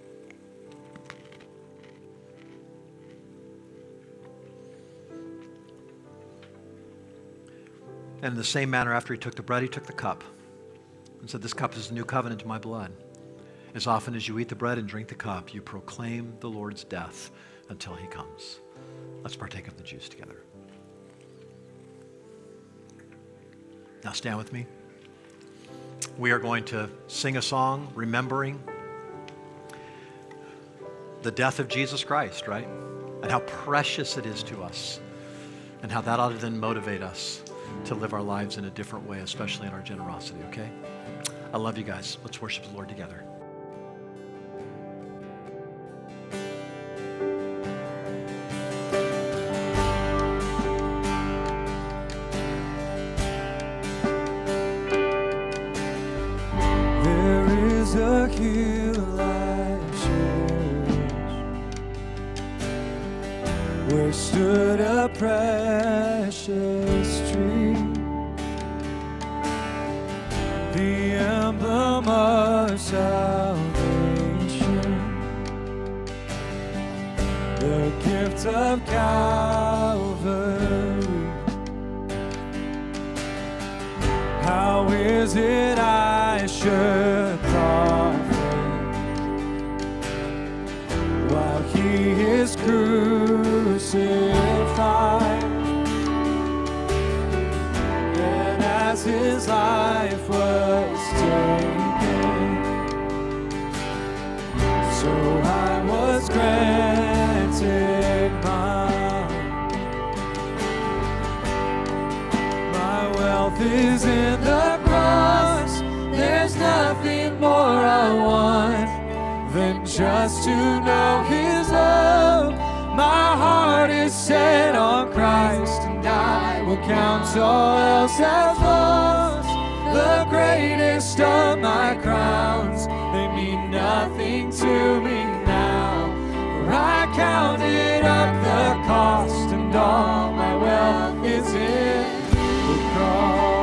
And in the same manner, after he took the bread, he took the cup and said, this cup is the new covenant in my blood. As often as you eat the bread and drink the cup, you proclaim the Lord's death until he comes. Let's partake of the juice together. Now stand with me. We are going to sing a song remembering the death of Jesus Christ, right? And how precious it is to us, and how that ought to then motivate us to live our lives in a different way, especially in our generosity, okay? I love you guys. Let's worship the Lord together. There is a Hill Life Church where stood a precious tree, the emblem of salvation, the gift of Calvary. How is it I should profit while he is crucified? And as his life was taken, so I was granted mine. My wealth is in the cross. There's nothing more I want than just to know his love. My heart is set on Christ, and I will count all else as lost. The greatest of my crowns, they mean nothing to me now, for I counted up the cost, and all my wealth is in the cross.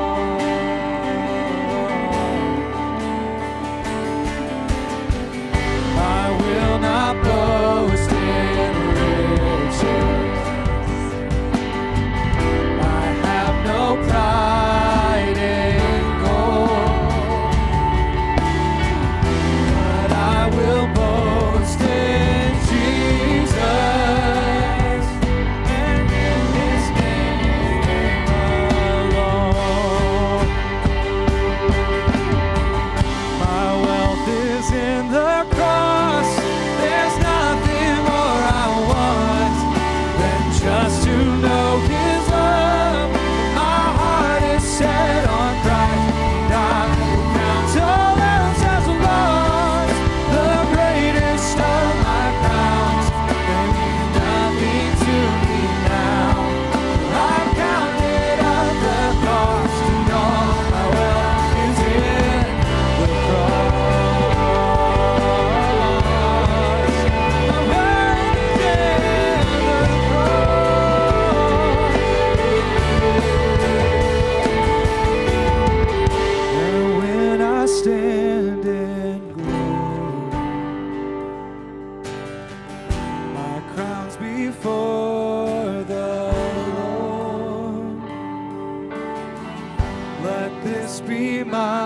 I will not boast in riches. I have no pride in gold, but I will boast in Jesus and in his name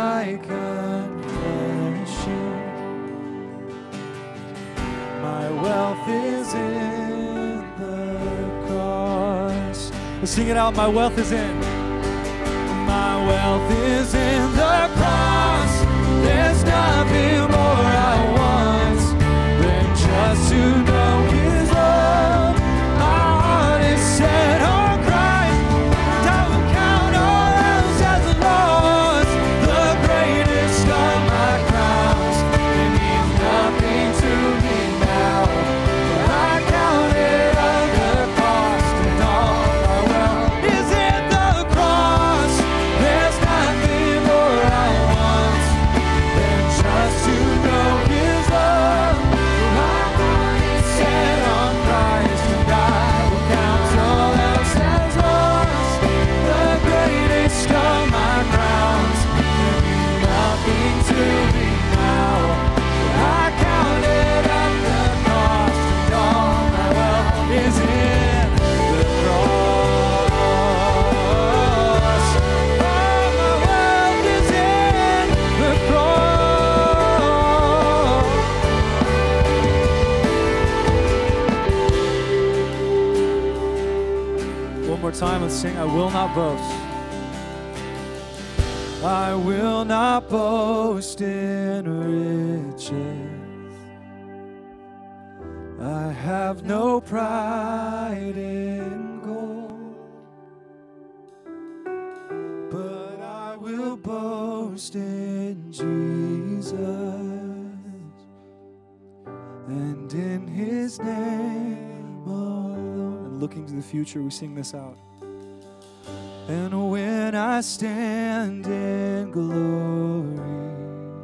my confession. My wealth is in the cross. Let's sing it out. My wealth is in. My wealth is in the cross. There's nothing more I want than just to know His love. My heart is set on Christ, and I will count all else as a loss. The greatest of my crowns, it means nothing to me now, but I count it on the cost, and all my wealth is in the cross. There's nothing more I want than just to know His love. My heart is set on Christ, and I will count all else as lost. The greatest of my crowns, it means nothing to me now, but I count it up the cost, and all my wealth is in the cross. All my wealth is in the cross. One more time, let's sing I Will Not Boast. I will not boast in riches. I have no pride in gold, but I will boast in Jesus and in His name alone. And looking to the future, we sing this out. And when I stand in glory,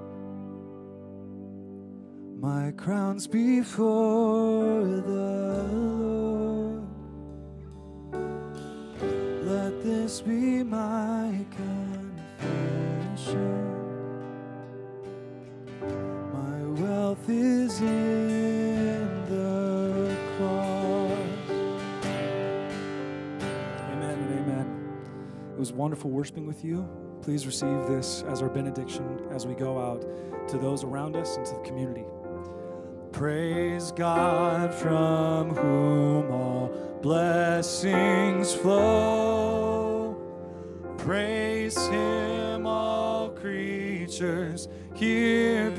my crown's before the Lord. Let this be my confession. My wealth is in the cross. Amen and amen. It was wonderful worshiping with you. Please receive this as our benediction as we go out to those around us and to the community. Praise God from whom all blessings flow. Praise Him, all creatures here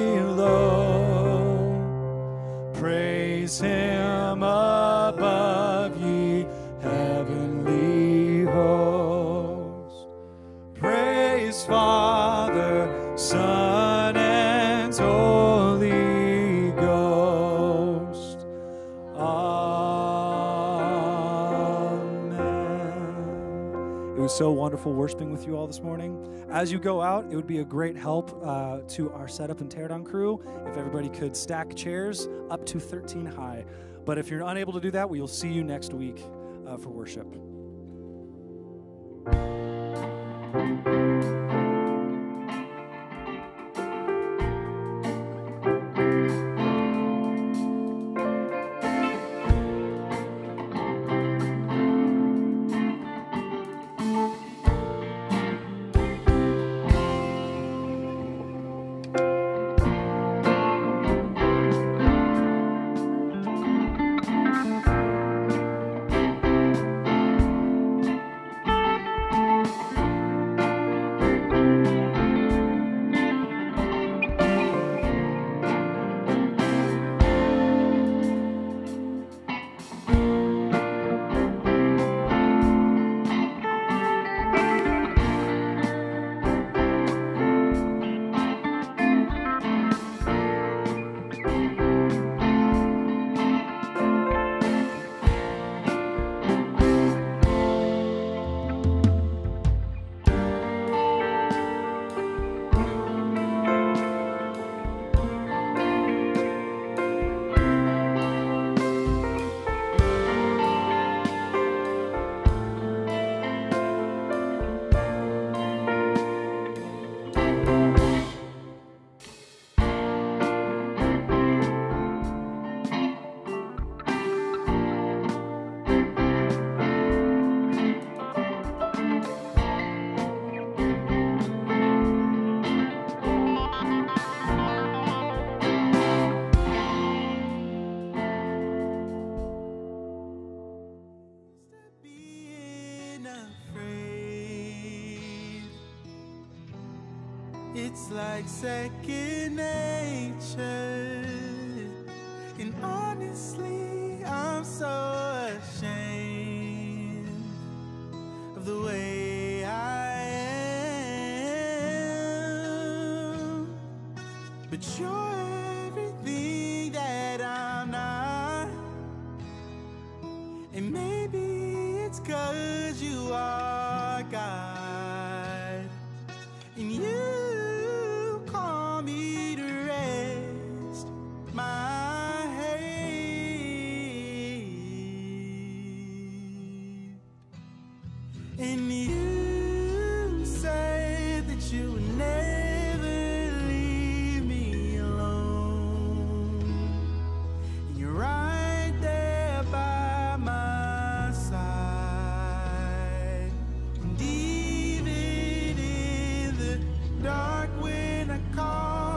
below. Praise Him above, ye heavenly hosts. Praise Father, Son, and Holy Ghost. Amen. It was so wonderful worshiping with you all this morning. As you go out, it would be a great help to our setup and teardown crew if everybody could stack chairs up to 13 high. But if you're unable to do that, we will see you next week for worship. It's like second nature. And honestly, I'm so ashamed of the way I am. But you're everything that I'm not. And maybe it's 'cause you are God. And you call me to rest my head. And you